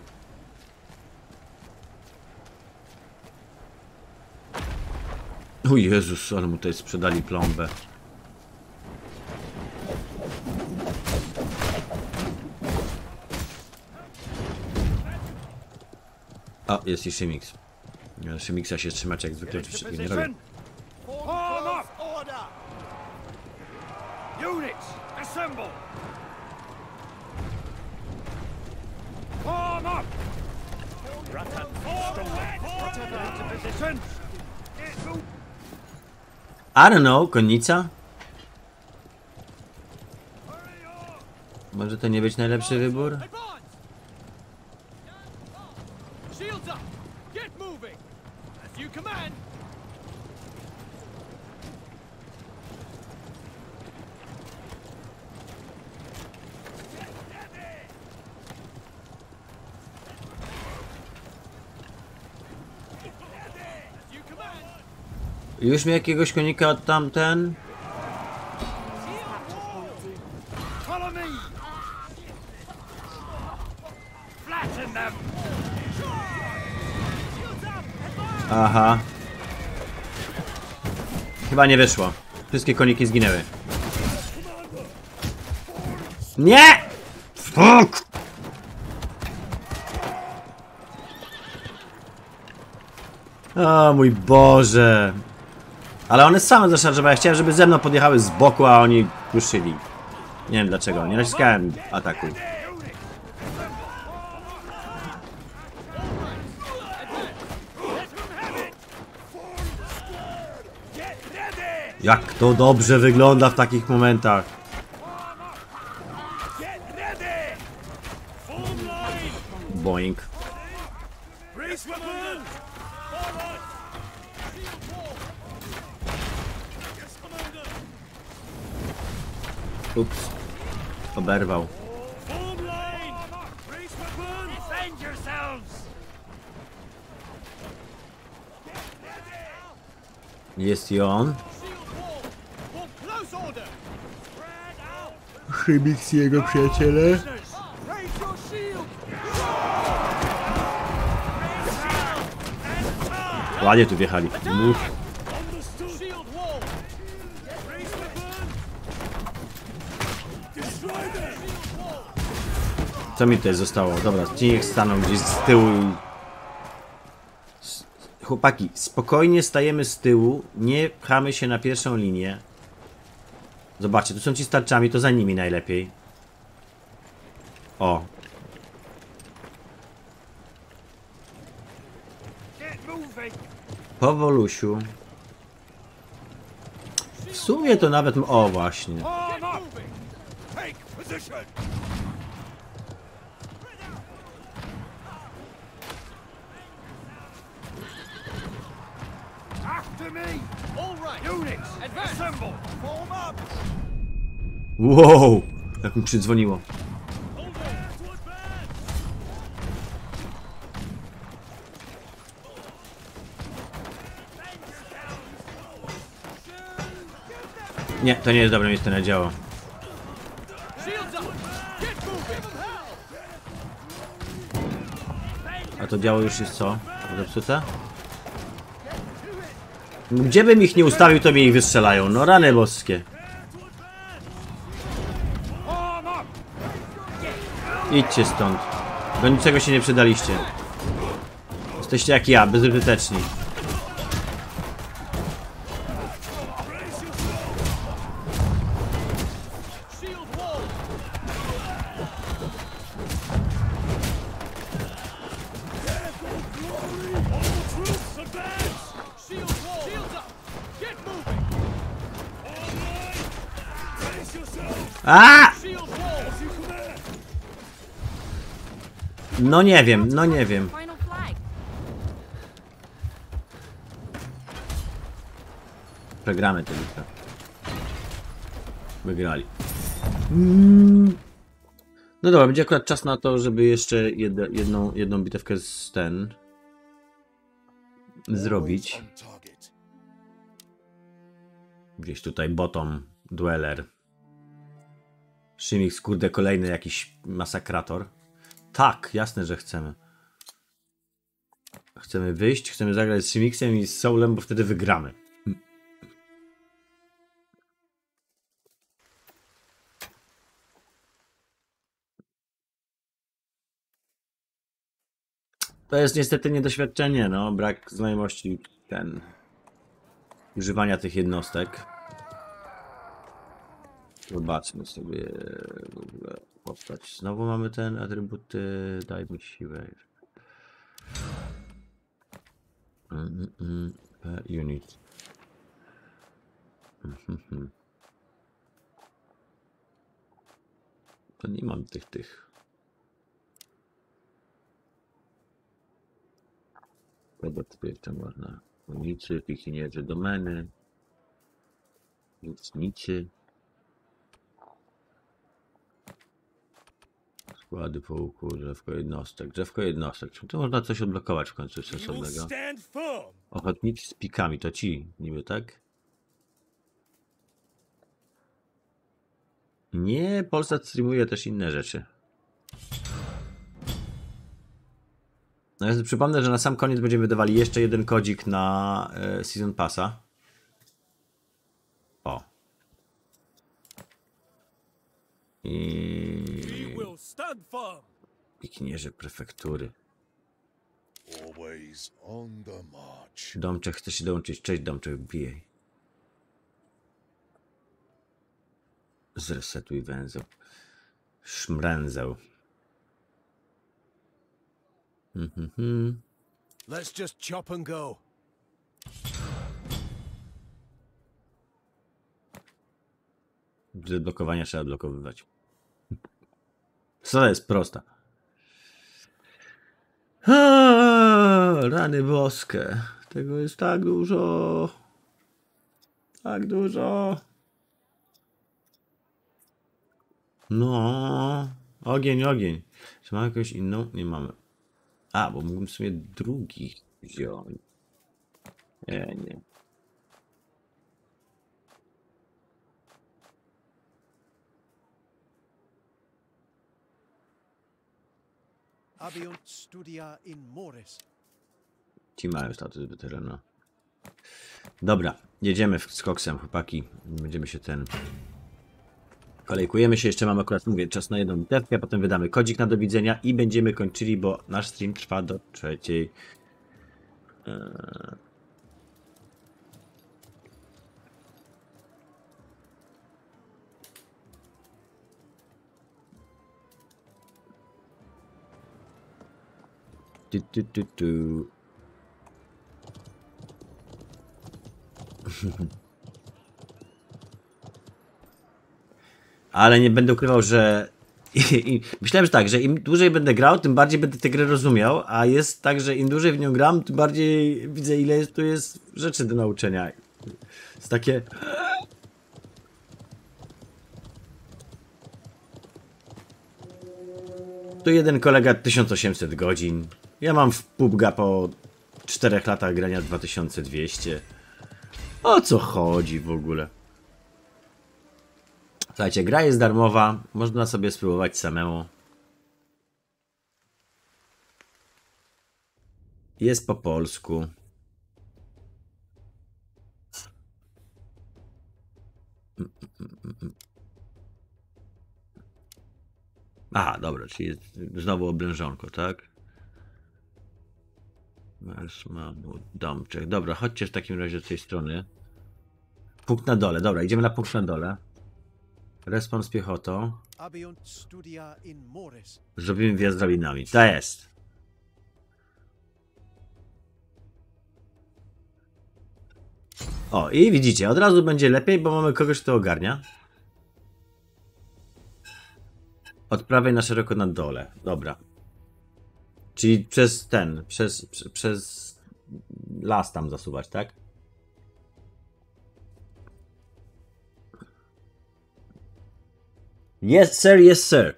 O Jezus, ale mu tutaj sprzedali plombę. O, jest i Szymix. Szymixa się trzymać jak zwykle, oczywiście tego nie robię. Form up! Order! Units, assemble! Form up! Whatever into position! Get moved! I don't know, konnica? Może to nie być najlepszy wybór? Advance! Shields up! Get moving! As you command! As you command! Już mi jakiegoś konika od tamten? Follow me! Flatten them! Aha. Chyba nie wyszło. Wszystkie koniki zginęły. Nie! Fuck! O mój Boże. Ale one same zaszarżowały. Ja chciałem, żeby ze mną podjechały z boku, a oni ruszyli. Nie wiem dlaczego. Nie naciskałem ataku. Jak to dobrze wygląda w takich momentach. Get ready! Form line! Boing. Brace weapons! Forward! Yes, Commander! Ups. Oberwał. Form line! Brace weapons! Defend yourselves! Jest i on. For close order! Spread out! Szymix i jego przyjaciele. Raise your shield! Ładnie tu wjechali. Shield wall! Brace weapons! Destroy them! Co mi tutaj zostało? Dobra, ci niech staną gdzieś z tyłu i... Chłopaki, spokojnie stajemy z tyłu, nie pchamy się na pierwszą linię. Zobaczcie, tu są ci z tarczami, to za nimi najlepiej. O. Get moving! Powolusiu. W sumie to nawet... O, właśnie. Form up! Take position! After me! All right! Units, Advance! assemble! Form up! Wow! Jak mi przydzwoniło. Nie, to nie jest dobre miejsce na działo. Shields up! Get moving! A to działo już jest co? Zepsute? Gdzie bym ich nie ustawił, to mi ich wystrzelają. No rany boskie. Form up! Idźcie stąd. Do niczego się nie przydaliście. Jesteście jak ja, bezużyteczni. Shield wall! Troops advance! Shield wall! Shields up! Get moving! Brace yourself! A! Shield wall! No nie wiem, no nie wiem. Final flag. Przegramy tę bitwę. Wygrali. No dobra, będzie akurat czas na to, żeby jeszcze jedną bitewkę z ten zrobić. Always on target. Gdzieś tutaj bottom dueler. Szymix, kurde, kolejny jakiś masakrator. Tak, jasne, że chcemy. Chcemy wyjść, chcemy zagrać z Szymixem i z Soulem, bo wtedy wygramy. To jest niestety niedoświadczenie, no, brak znajomości używania tych jednostek. Zobaczmy sobie w ogóle postać. Znowu mamy ten atrybuty, daj mi siłę. Unit. To nie mam tych. Kogo tu jeszcze można? Unicy, pikinierzy, domeny. Łucznicy. Składy po łuku, drzewko jednostek. Drzewko jednostek. Czy to można coś odblokować w końcu You will sensownego? stand firm. Ochotnicy z pikami, to ci niby, tak? Nie, Polsat streamuje też inne rzeczy. No ja przypomnę, że na sam koniec będziemy wydawali jeszcze jeden kodzik na Season Passa. O. We I will stand firm. pikinierzy prefektury. Always on the march. Domczek chce się dołączyć. Cześć Domczek, wbijaj. Zresetuj węzeł. Szmręzeł. Let's just chop and go. Do blokowania trzeba blokowywać. Co jest prosta. Rany boskie. Tego jest tak dużo. Tak dużo. No. Ogień, ogień. Czy mamy jakąś inną? Nie mamy. A, bo mógłbym sobie drugi wziąć. Nie. Abiunt studia in mores. Ci mają status weterana. Dobra, jedziemy z koksem, chłopaki. Będziemy się kolejkujemy się, jeszcze mamy akurat, mówię, czas na jedną bitewkę, potem wydamy kodzik na do widzenia i będziemy kończyli, bo nasz stream trwa do 3:00. Tu. Ale nie będę ukrywał, że myślałem, że tak, że im dłużej będę grał, tym bardziej będę tę grę rozumiał, a jest tak, że im dłużej w nią gram, tym bardziej widzę, ile tu jest rzeczy do nauczenia. Jest takie... Tu jeden kolega 1800 godzin. Ja mam w PUBG'a po 4 latach grania 2200. O co chodzi w ogóle? Słuchajcie, gra jest darmowa, można sobie spróbować samemu. Jest po polsku. Aha, dobra, czyli jest znowu oblężonko, tak? Domczek. Dobra, chodźcie w takim razie z tej strony. Punkt na dole, dobra, idziemy na punkt na dole. Respons piechotą. Abiunt studia in mores. Zrobimy wjazd drabinami. To jest. O, i widzicie, od razu będzie lepiej, bo mamy kogoś, kto ogarnia. Od prawej na szeroko na dole. Dobra. Czyli przez las tam zasuwać, tak? Yes, sir, yes, sir.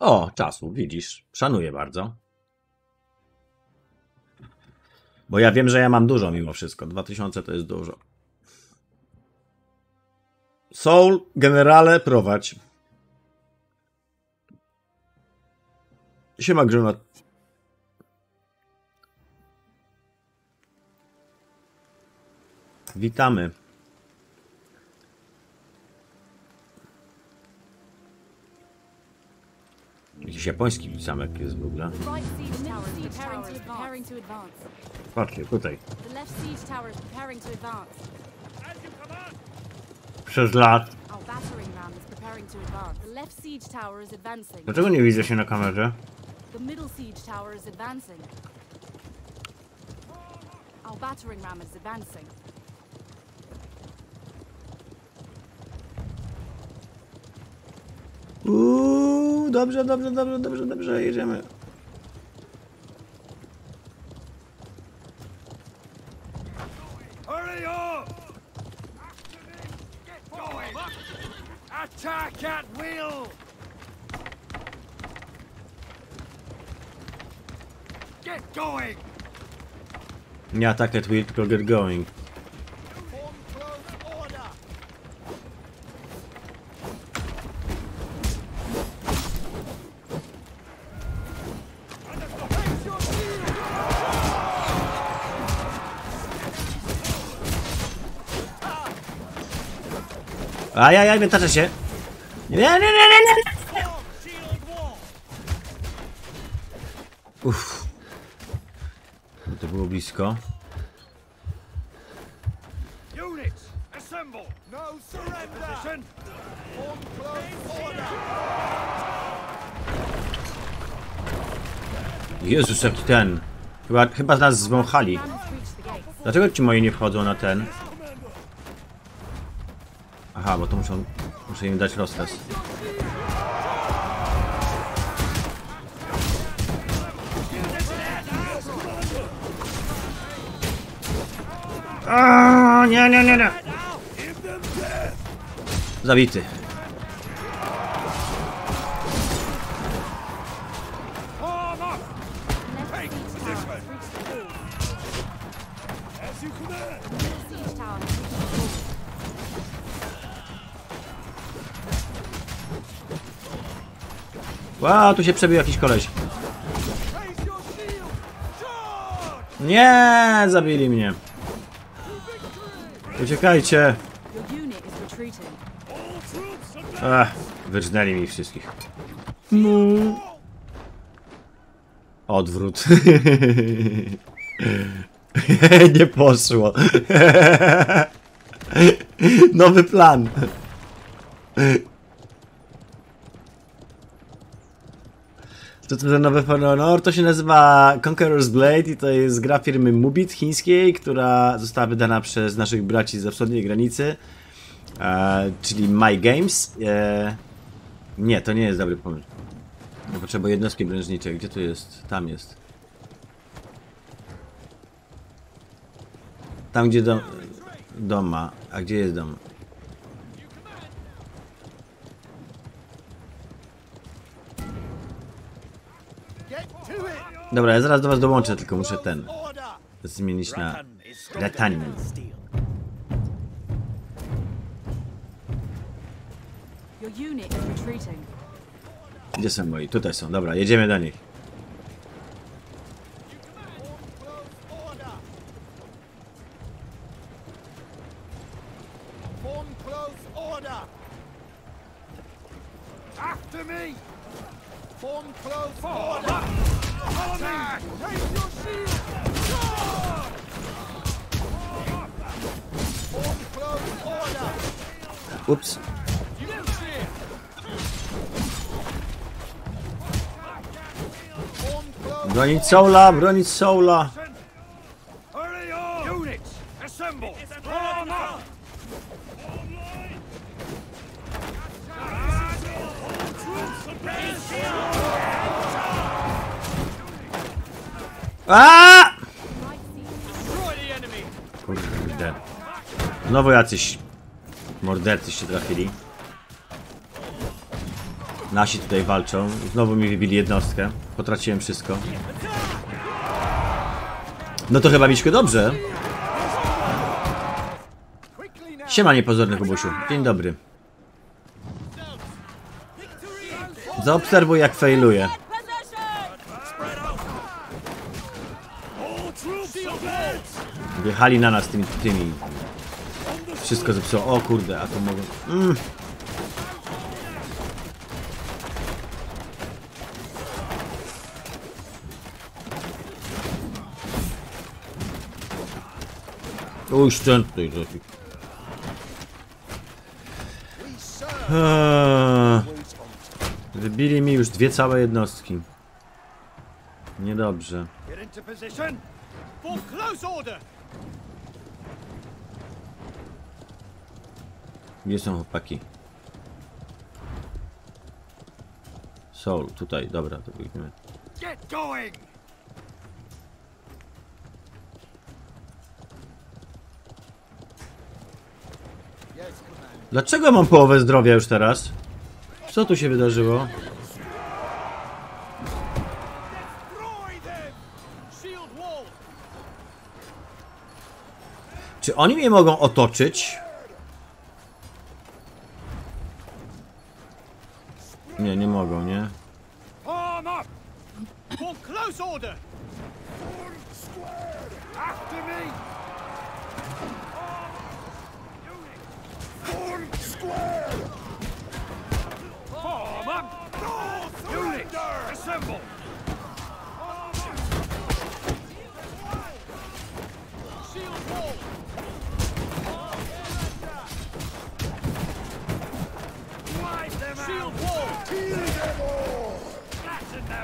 O, czasu, widzisz. Szanuję bardzo. Bo ja wiem, że ja mam dużo mimo wszystko. 2000 to jest dużo. Soul, generale, prowadź. Siema, Grzynat. Witamy. Jakiś japoński zamek jest w ogóle. Right siege tower is preparing to advance. Patrzcie, tutaj. The left siege tower is preparing to advance. As you command. Przez lat. Our battering ram is preparing to advance. The left siege tower is advancing. Dlaczego nie widzę się na kamerze? The middle siege tower is advancing. Our battering ram is advancing. Dobrze, dobrze, dobrze, dobrze, dobrze, jedziemy. Hurry up! Get going! Attack at will! Get going! Nie attack at will, tylko get going. Form close order. Raise your shield. Ajajaj, wytaczę się. Nie, nie, nie, nie, nie. Shield wall! Uff. To było blisko. Units, assemble! No surrender. Position! Form close order. Jezus, jaki ten. Chyba nas zwąchali. Ram has reached the gates. Dlaczego ci moi nie wchodzą na ten? Aha, bo to muszę im dać rozkaz. Aaaa, nie, nie, nie, nie. Zabity. Form up! Left siege tower has reached the wall. As you command! Middle siege tower has reached the wall. Ła, tu się przebił jakiś koleś. Raise your shield. Charge. Nie, zabili mnie. Uciekajcie. Your unit is retreating. All troops advance! Wyrżnęli mi wszystkich. Odwrót. Nie poszło. Nowy plan. To za nowy honor? To się nazywa Conqueror's Blade i to jest gra firmy Mubit chińskiej, która została wydana przez naszych braci ze wschodniej granicy, czyli My Games. Nie, to nie jest dobry pomysł. No, potrzebuję jednostki brężniczej. Gdzie to jest? Tam jest. Tam, gdzie dom ma. A gdzie jest dom? Get to it. Dobra, ja zaraz do was dołączę, tylko muszę ten Order. zmienić na Ratan. Your unit is retreating. Gdzie są moi? Tutaj są. Dobra, jedziemy do nich. Form close order. After me! Form close Form order. up! Follow me! Raise your shield. Charge. Form close order. Ups. Form close. Bronić Soula, bronić Soula. Hurry up! Units, assemble! Form up! A! Right siege Destroy the enemy! Kurde. Znowu jacyś mordercy się trafili. Nasi tutaj walczą. Znowu mi wybili jednostkę. Potraciłem wszystko. No to chyba Miśku dobrze. Siema niepozorny Kubusiu. Dzień dobry. Zaobserwuj jak failuje. Wjechali na nas tymi. Wszystko zepsuło. O kurde, a to mogą... Uszczętny trafik. Wybili mi już 2 całe jednostki. Niedobrze. Get into position. For close order. Gdzie są chłopaki? Są tutaj, dobra, to biegniemy. Get going. Dlaczego mam połowę zdrowia już teraz? Co tu się wydarzyło? Destroy them. Shield wall. Czy oni mnie mogą otoczyć? Nie, nie mogą, nie? Arm up. For close order. After me. Form up. Units, assemble. Shield wall. Wipe them out. Shield wall. Flatten them.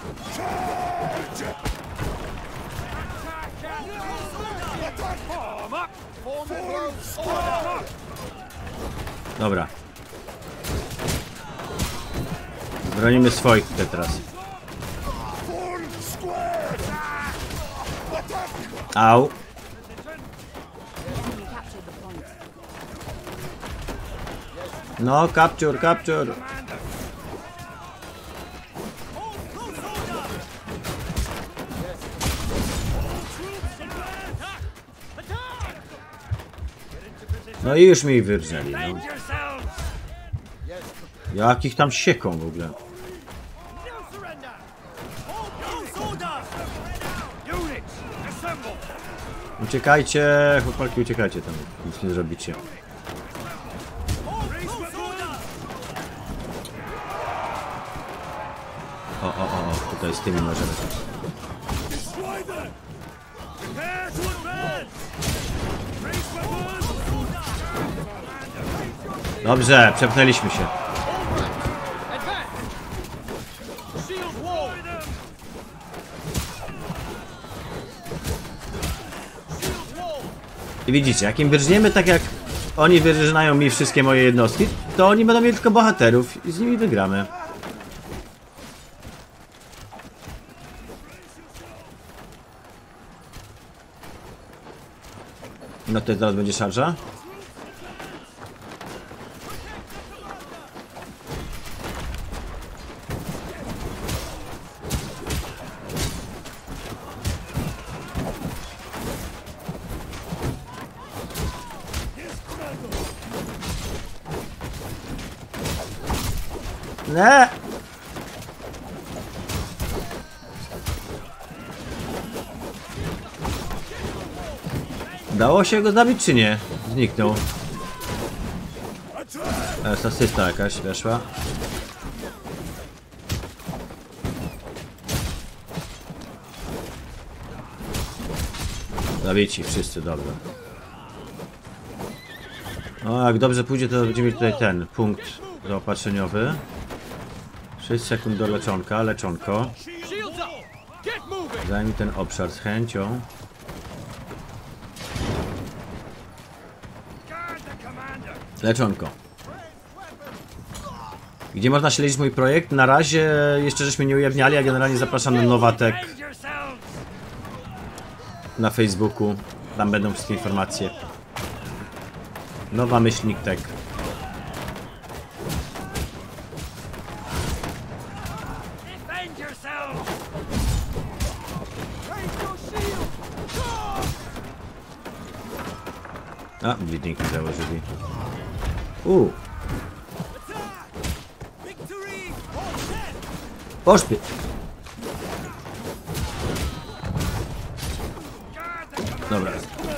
Attack. Form up. Form close order. Dobra. Bronimy swoich tutaj teraz. Au. No, capture, capture. No i już mi ich wyrżnęli, no. Jakich tam sieką w ogóle. Uciekajcie, chłopaki, uciekajcie tam. Nic nie zrobicie. O, tutaj z tymi możemy. Dobrze, przepchnęliśmy się. I widzicie, jak im wyrżniemy tak jak oni wyrżnają mi wszystkie moje jednostki, to oni będą mieli tylko bohaterów i z nimi wygramy. No to teraz będzie szarża. Nie! Dało się go zabić czy nie? Zniknął. Jest asysta jakaś weszła. Zabici wszyscy, dobra. O, jak dobrze pójdzie, to będziemy mieć tutaj ten punkt zaopatrzeniowy. 6 sekund do leczonka, leczonko. Zajmij ten obszar z chęcią. Leczonko. Gdzie można śledzić mój projekt? Na razie jeszcze żeśmy nie ujawniali, a generalnie zapraszam na Nowatek na Facebooku. Tam będą wszystkie informacje. Nowa myślnik tech. yourselves! Raise your shield! A, bleedingi założyli. Attack! Victory! Or death! Poszpie! Dobra.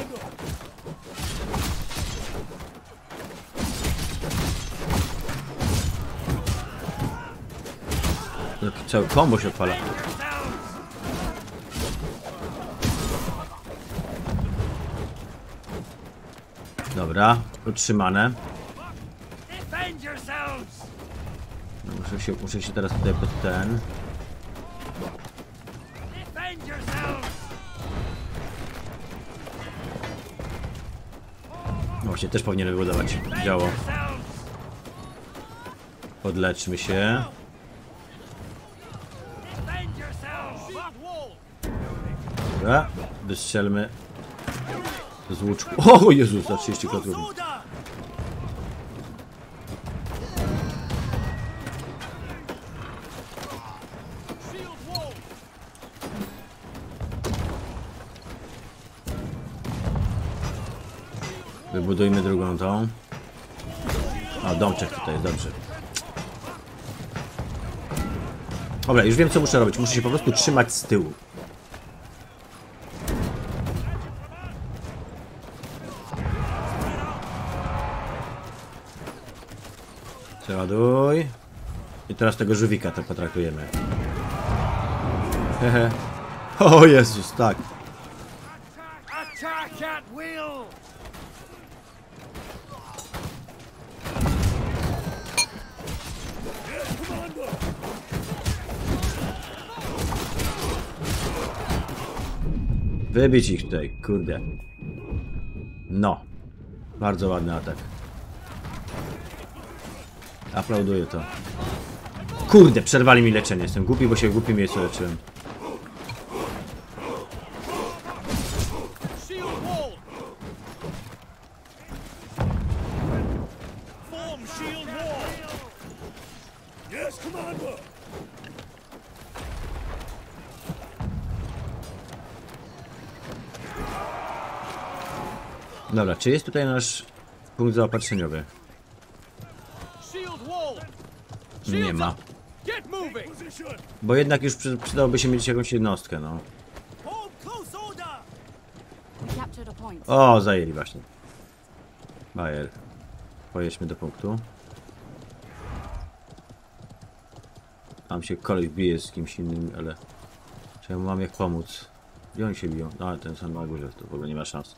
Cały kombo się odpala. Dobra, utrzymane. Defend yourselves! Muszę się teraz tutaj pod ten. Defend yourselves! No właśnie, też powinienem wybudować działo. Yourselves! Podleczmy się. Defend yourselves! That wall! Dobra, wystrzelmy z łuczku. O Jezus, za 30 Close kroków. order! Shield wall! Wybudujmy drugą tą. O, domczek tutaj jest, dobrze. Dobra, już wiem co muszę robić. Muszę się po prostu trzymać z tyłu. Przeładuj. I teraz tego żółwika to potraktujemy. Hehe. O Jezus, tak. Attack at will! Wybić ich tutaj, kurde. No. Bardzo ładny atak. Aplauduję to. Kurde, przerwali mi leczenie. Jestem głupi, bo się w głupim miejscu leczyłem. Shield wall! Form shield wall! Yes, Commander! Dobra, czy jest tutaj nasz punkt zaopatrzeniowy? Shield wall! Nie ma. Get moving! Bo jednak już przydałoby się mieć jakąś jednostkę, no. Hold close order! Captured a point. O, zajęli właśnie. Bajer. Pojedźmy do punktu. Tam się koleś bije z kimś innym, ale... Czy ja mu mam jak pomóc? Gdzie oni się biją? No, ale ten sam na górze, to w ogóle nie ma szans.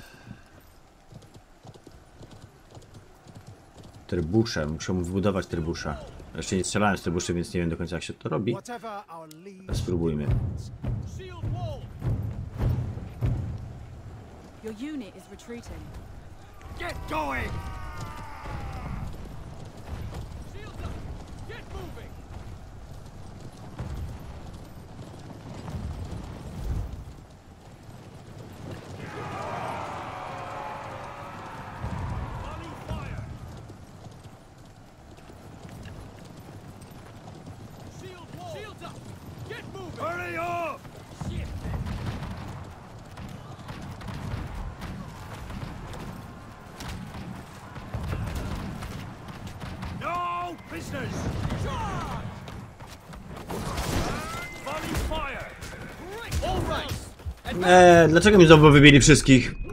Trybusze, muszę mu wybudować trybusza. Jeszcze nie strzelałem z trybuszy, więc nie wiem do końca jak się to robi. Whatever our lead. Spróbujmy. Shield wall! Your unit is retreating. Get going! Shields up! Get moving! Volley fire! Shield wall! Shields up! Get moving! Hurry up! Shit! No business! Charge! Volley fire! All right! Dlaczego mi znowu wybili wszystkich? Your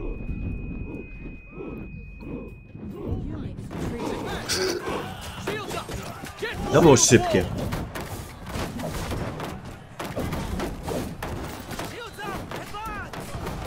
unit is retreating. Shields up! Get moving! To było szybkie. Shields up! Advance!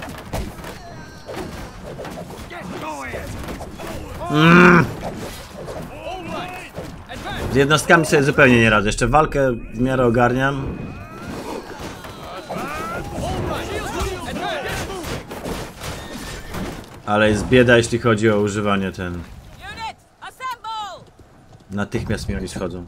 Get going! All right! Advance! Z jednostkami sobie zupełnie nie radzę. Jeszcze walkę w miarę ogarniam. All right! Shields up! Advance! Get moving! Ale jest bieda, jeśli chodzi o używanie ten. Unit, assemble! Natychmiast mi oni schodzą.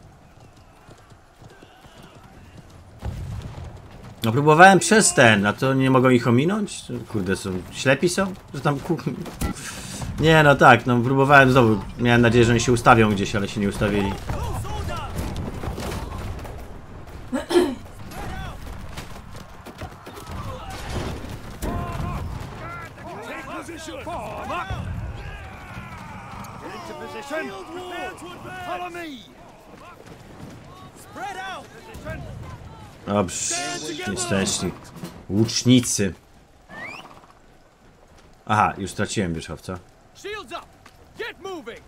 No próbowałem przez ten, a to nie mogą ich ominąć? Kurde, są ślepi są? Że tam Nie, no tak, no próbowałem znowu. Miałem nadzieję, że oni się ustawią gdzieś, ale się nie ustawili. Close order! Follow me. Spread out. Position. Dobrze, jesteście. Łucznicy. Aha, już straciłem wierzchowca. Shields up. Get moving.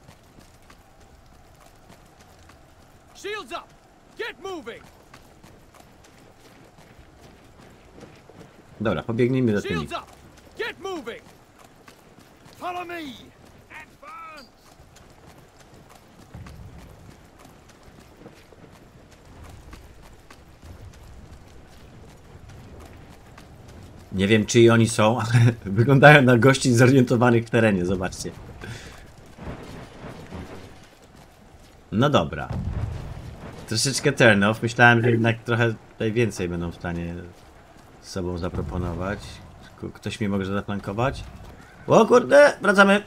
Shields up. Get moving. Dobra, pobiegnijmy do tymi. Shields up. Get moving. Follow me. Advance. Nie wiem, czyj oni są, ale wyglądają na gości zorientowanych w terenie, zobaczcie. No dobra. Troszeczkę turn off. Myślałem, że jednak trochę tutaj więcej będą w stanie z sobą zaproponować. Ktoś mnie może zaplankować? O kurde! Wracamy!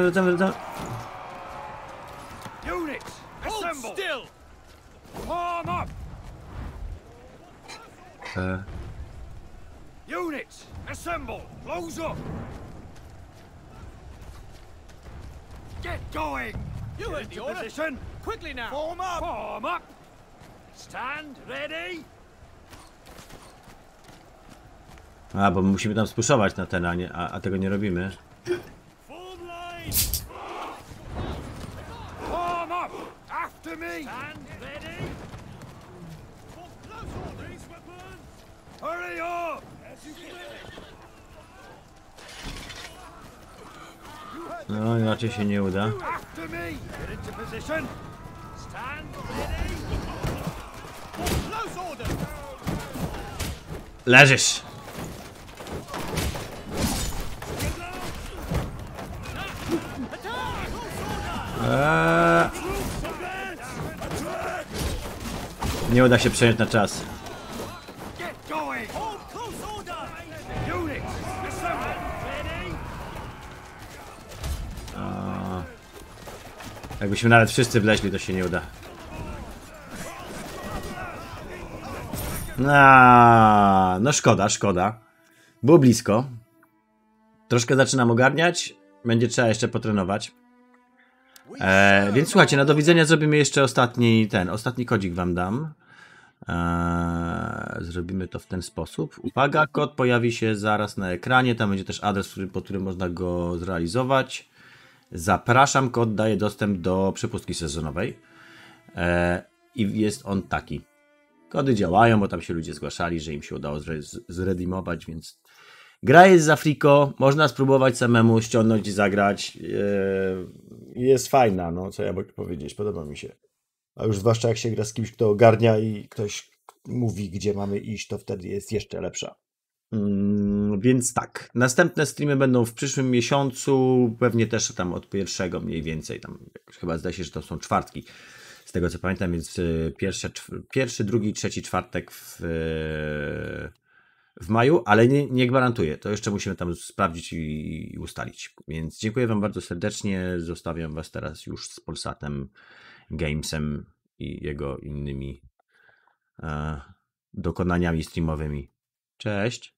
Units, Hold assemble. still. Form up. Units, assemble. Close up. Get going. You heard Get the into order. position. Quickly now. Form up. Form up. Stand ready. A, bo musimy tam spuszować na ten, a tego nie robimy. Form line. Form up. After me. Stand ready. For close orders, weapons. Hurry up. As you wish. No, inaczej się nie uda. After me. Get into position. Stand ready. For close order. Leżysz! Nie uda się przejąć na czas. Get going. Hold close order. Units, assemble. Ready. Jakbyśmy nawet wszyscy wleźli, to się nie uda. No szkoda. Było blisko. Troszkę zaczynam ogarniać. Będzie trzeba jeszcze potrenować. Więc słuchajcie, na do widzenia zrobimy jeszcze ostatni kodzik wam dam. Zrobimy to w ten sposób. Uwaga, kod pojawi się zaraz na ekranie. Tam będzie też adres, po którym można go zrealizować. Zapraszam, kod daje dostęp do przepustki sezonowej. I jest on taki. Kody działają, bo tam się ludzie zgłaszali, że im się udało zredeemować, więc gra jest za friko, można spróbować samemu ściągnąć i zagrać. Jest fajna, no co ja mogę powiedzieć, podoba mi się. A już zwłaszcza jak się gra z kimś, kto ogarnia i ktoś mówi, gdzie mamy iść, to wtedy jest jeszcze lepsza. Więc tak, następne streamy będą w przyszłym miesiącu, pewnie też tam od 1 mniej więcej, tam chyba zdaje się, że to są czwartki. Z tego co pamiętam, więc pierwszy, drugi, trzeci czwartek w maju, ale nie gwarantuję. To jeszcze musimy tam sprawdzić i ustalić. Więc dziękuję wam bardzo serdecznie. Zostawiam was teraz już z Polsatem Gamesem i jego innymi dokonaniami streamowymi. Cześć!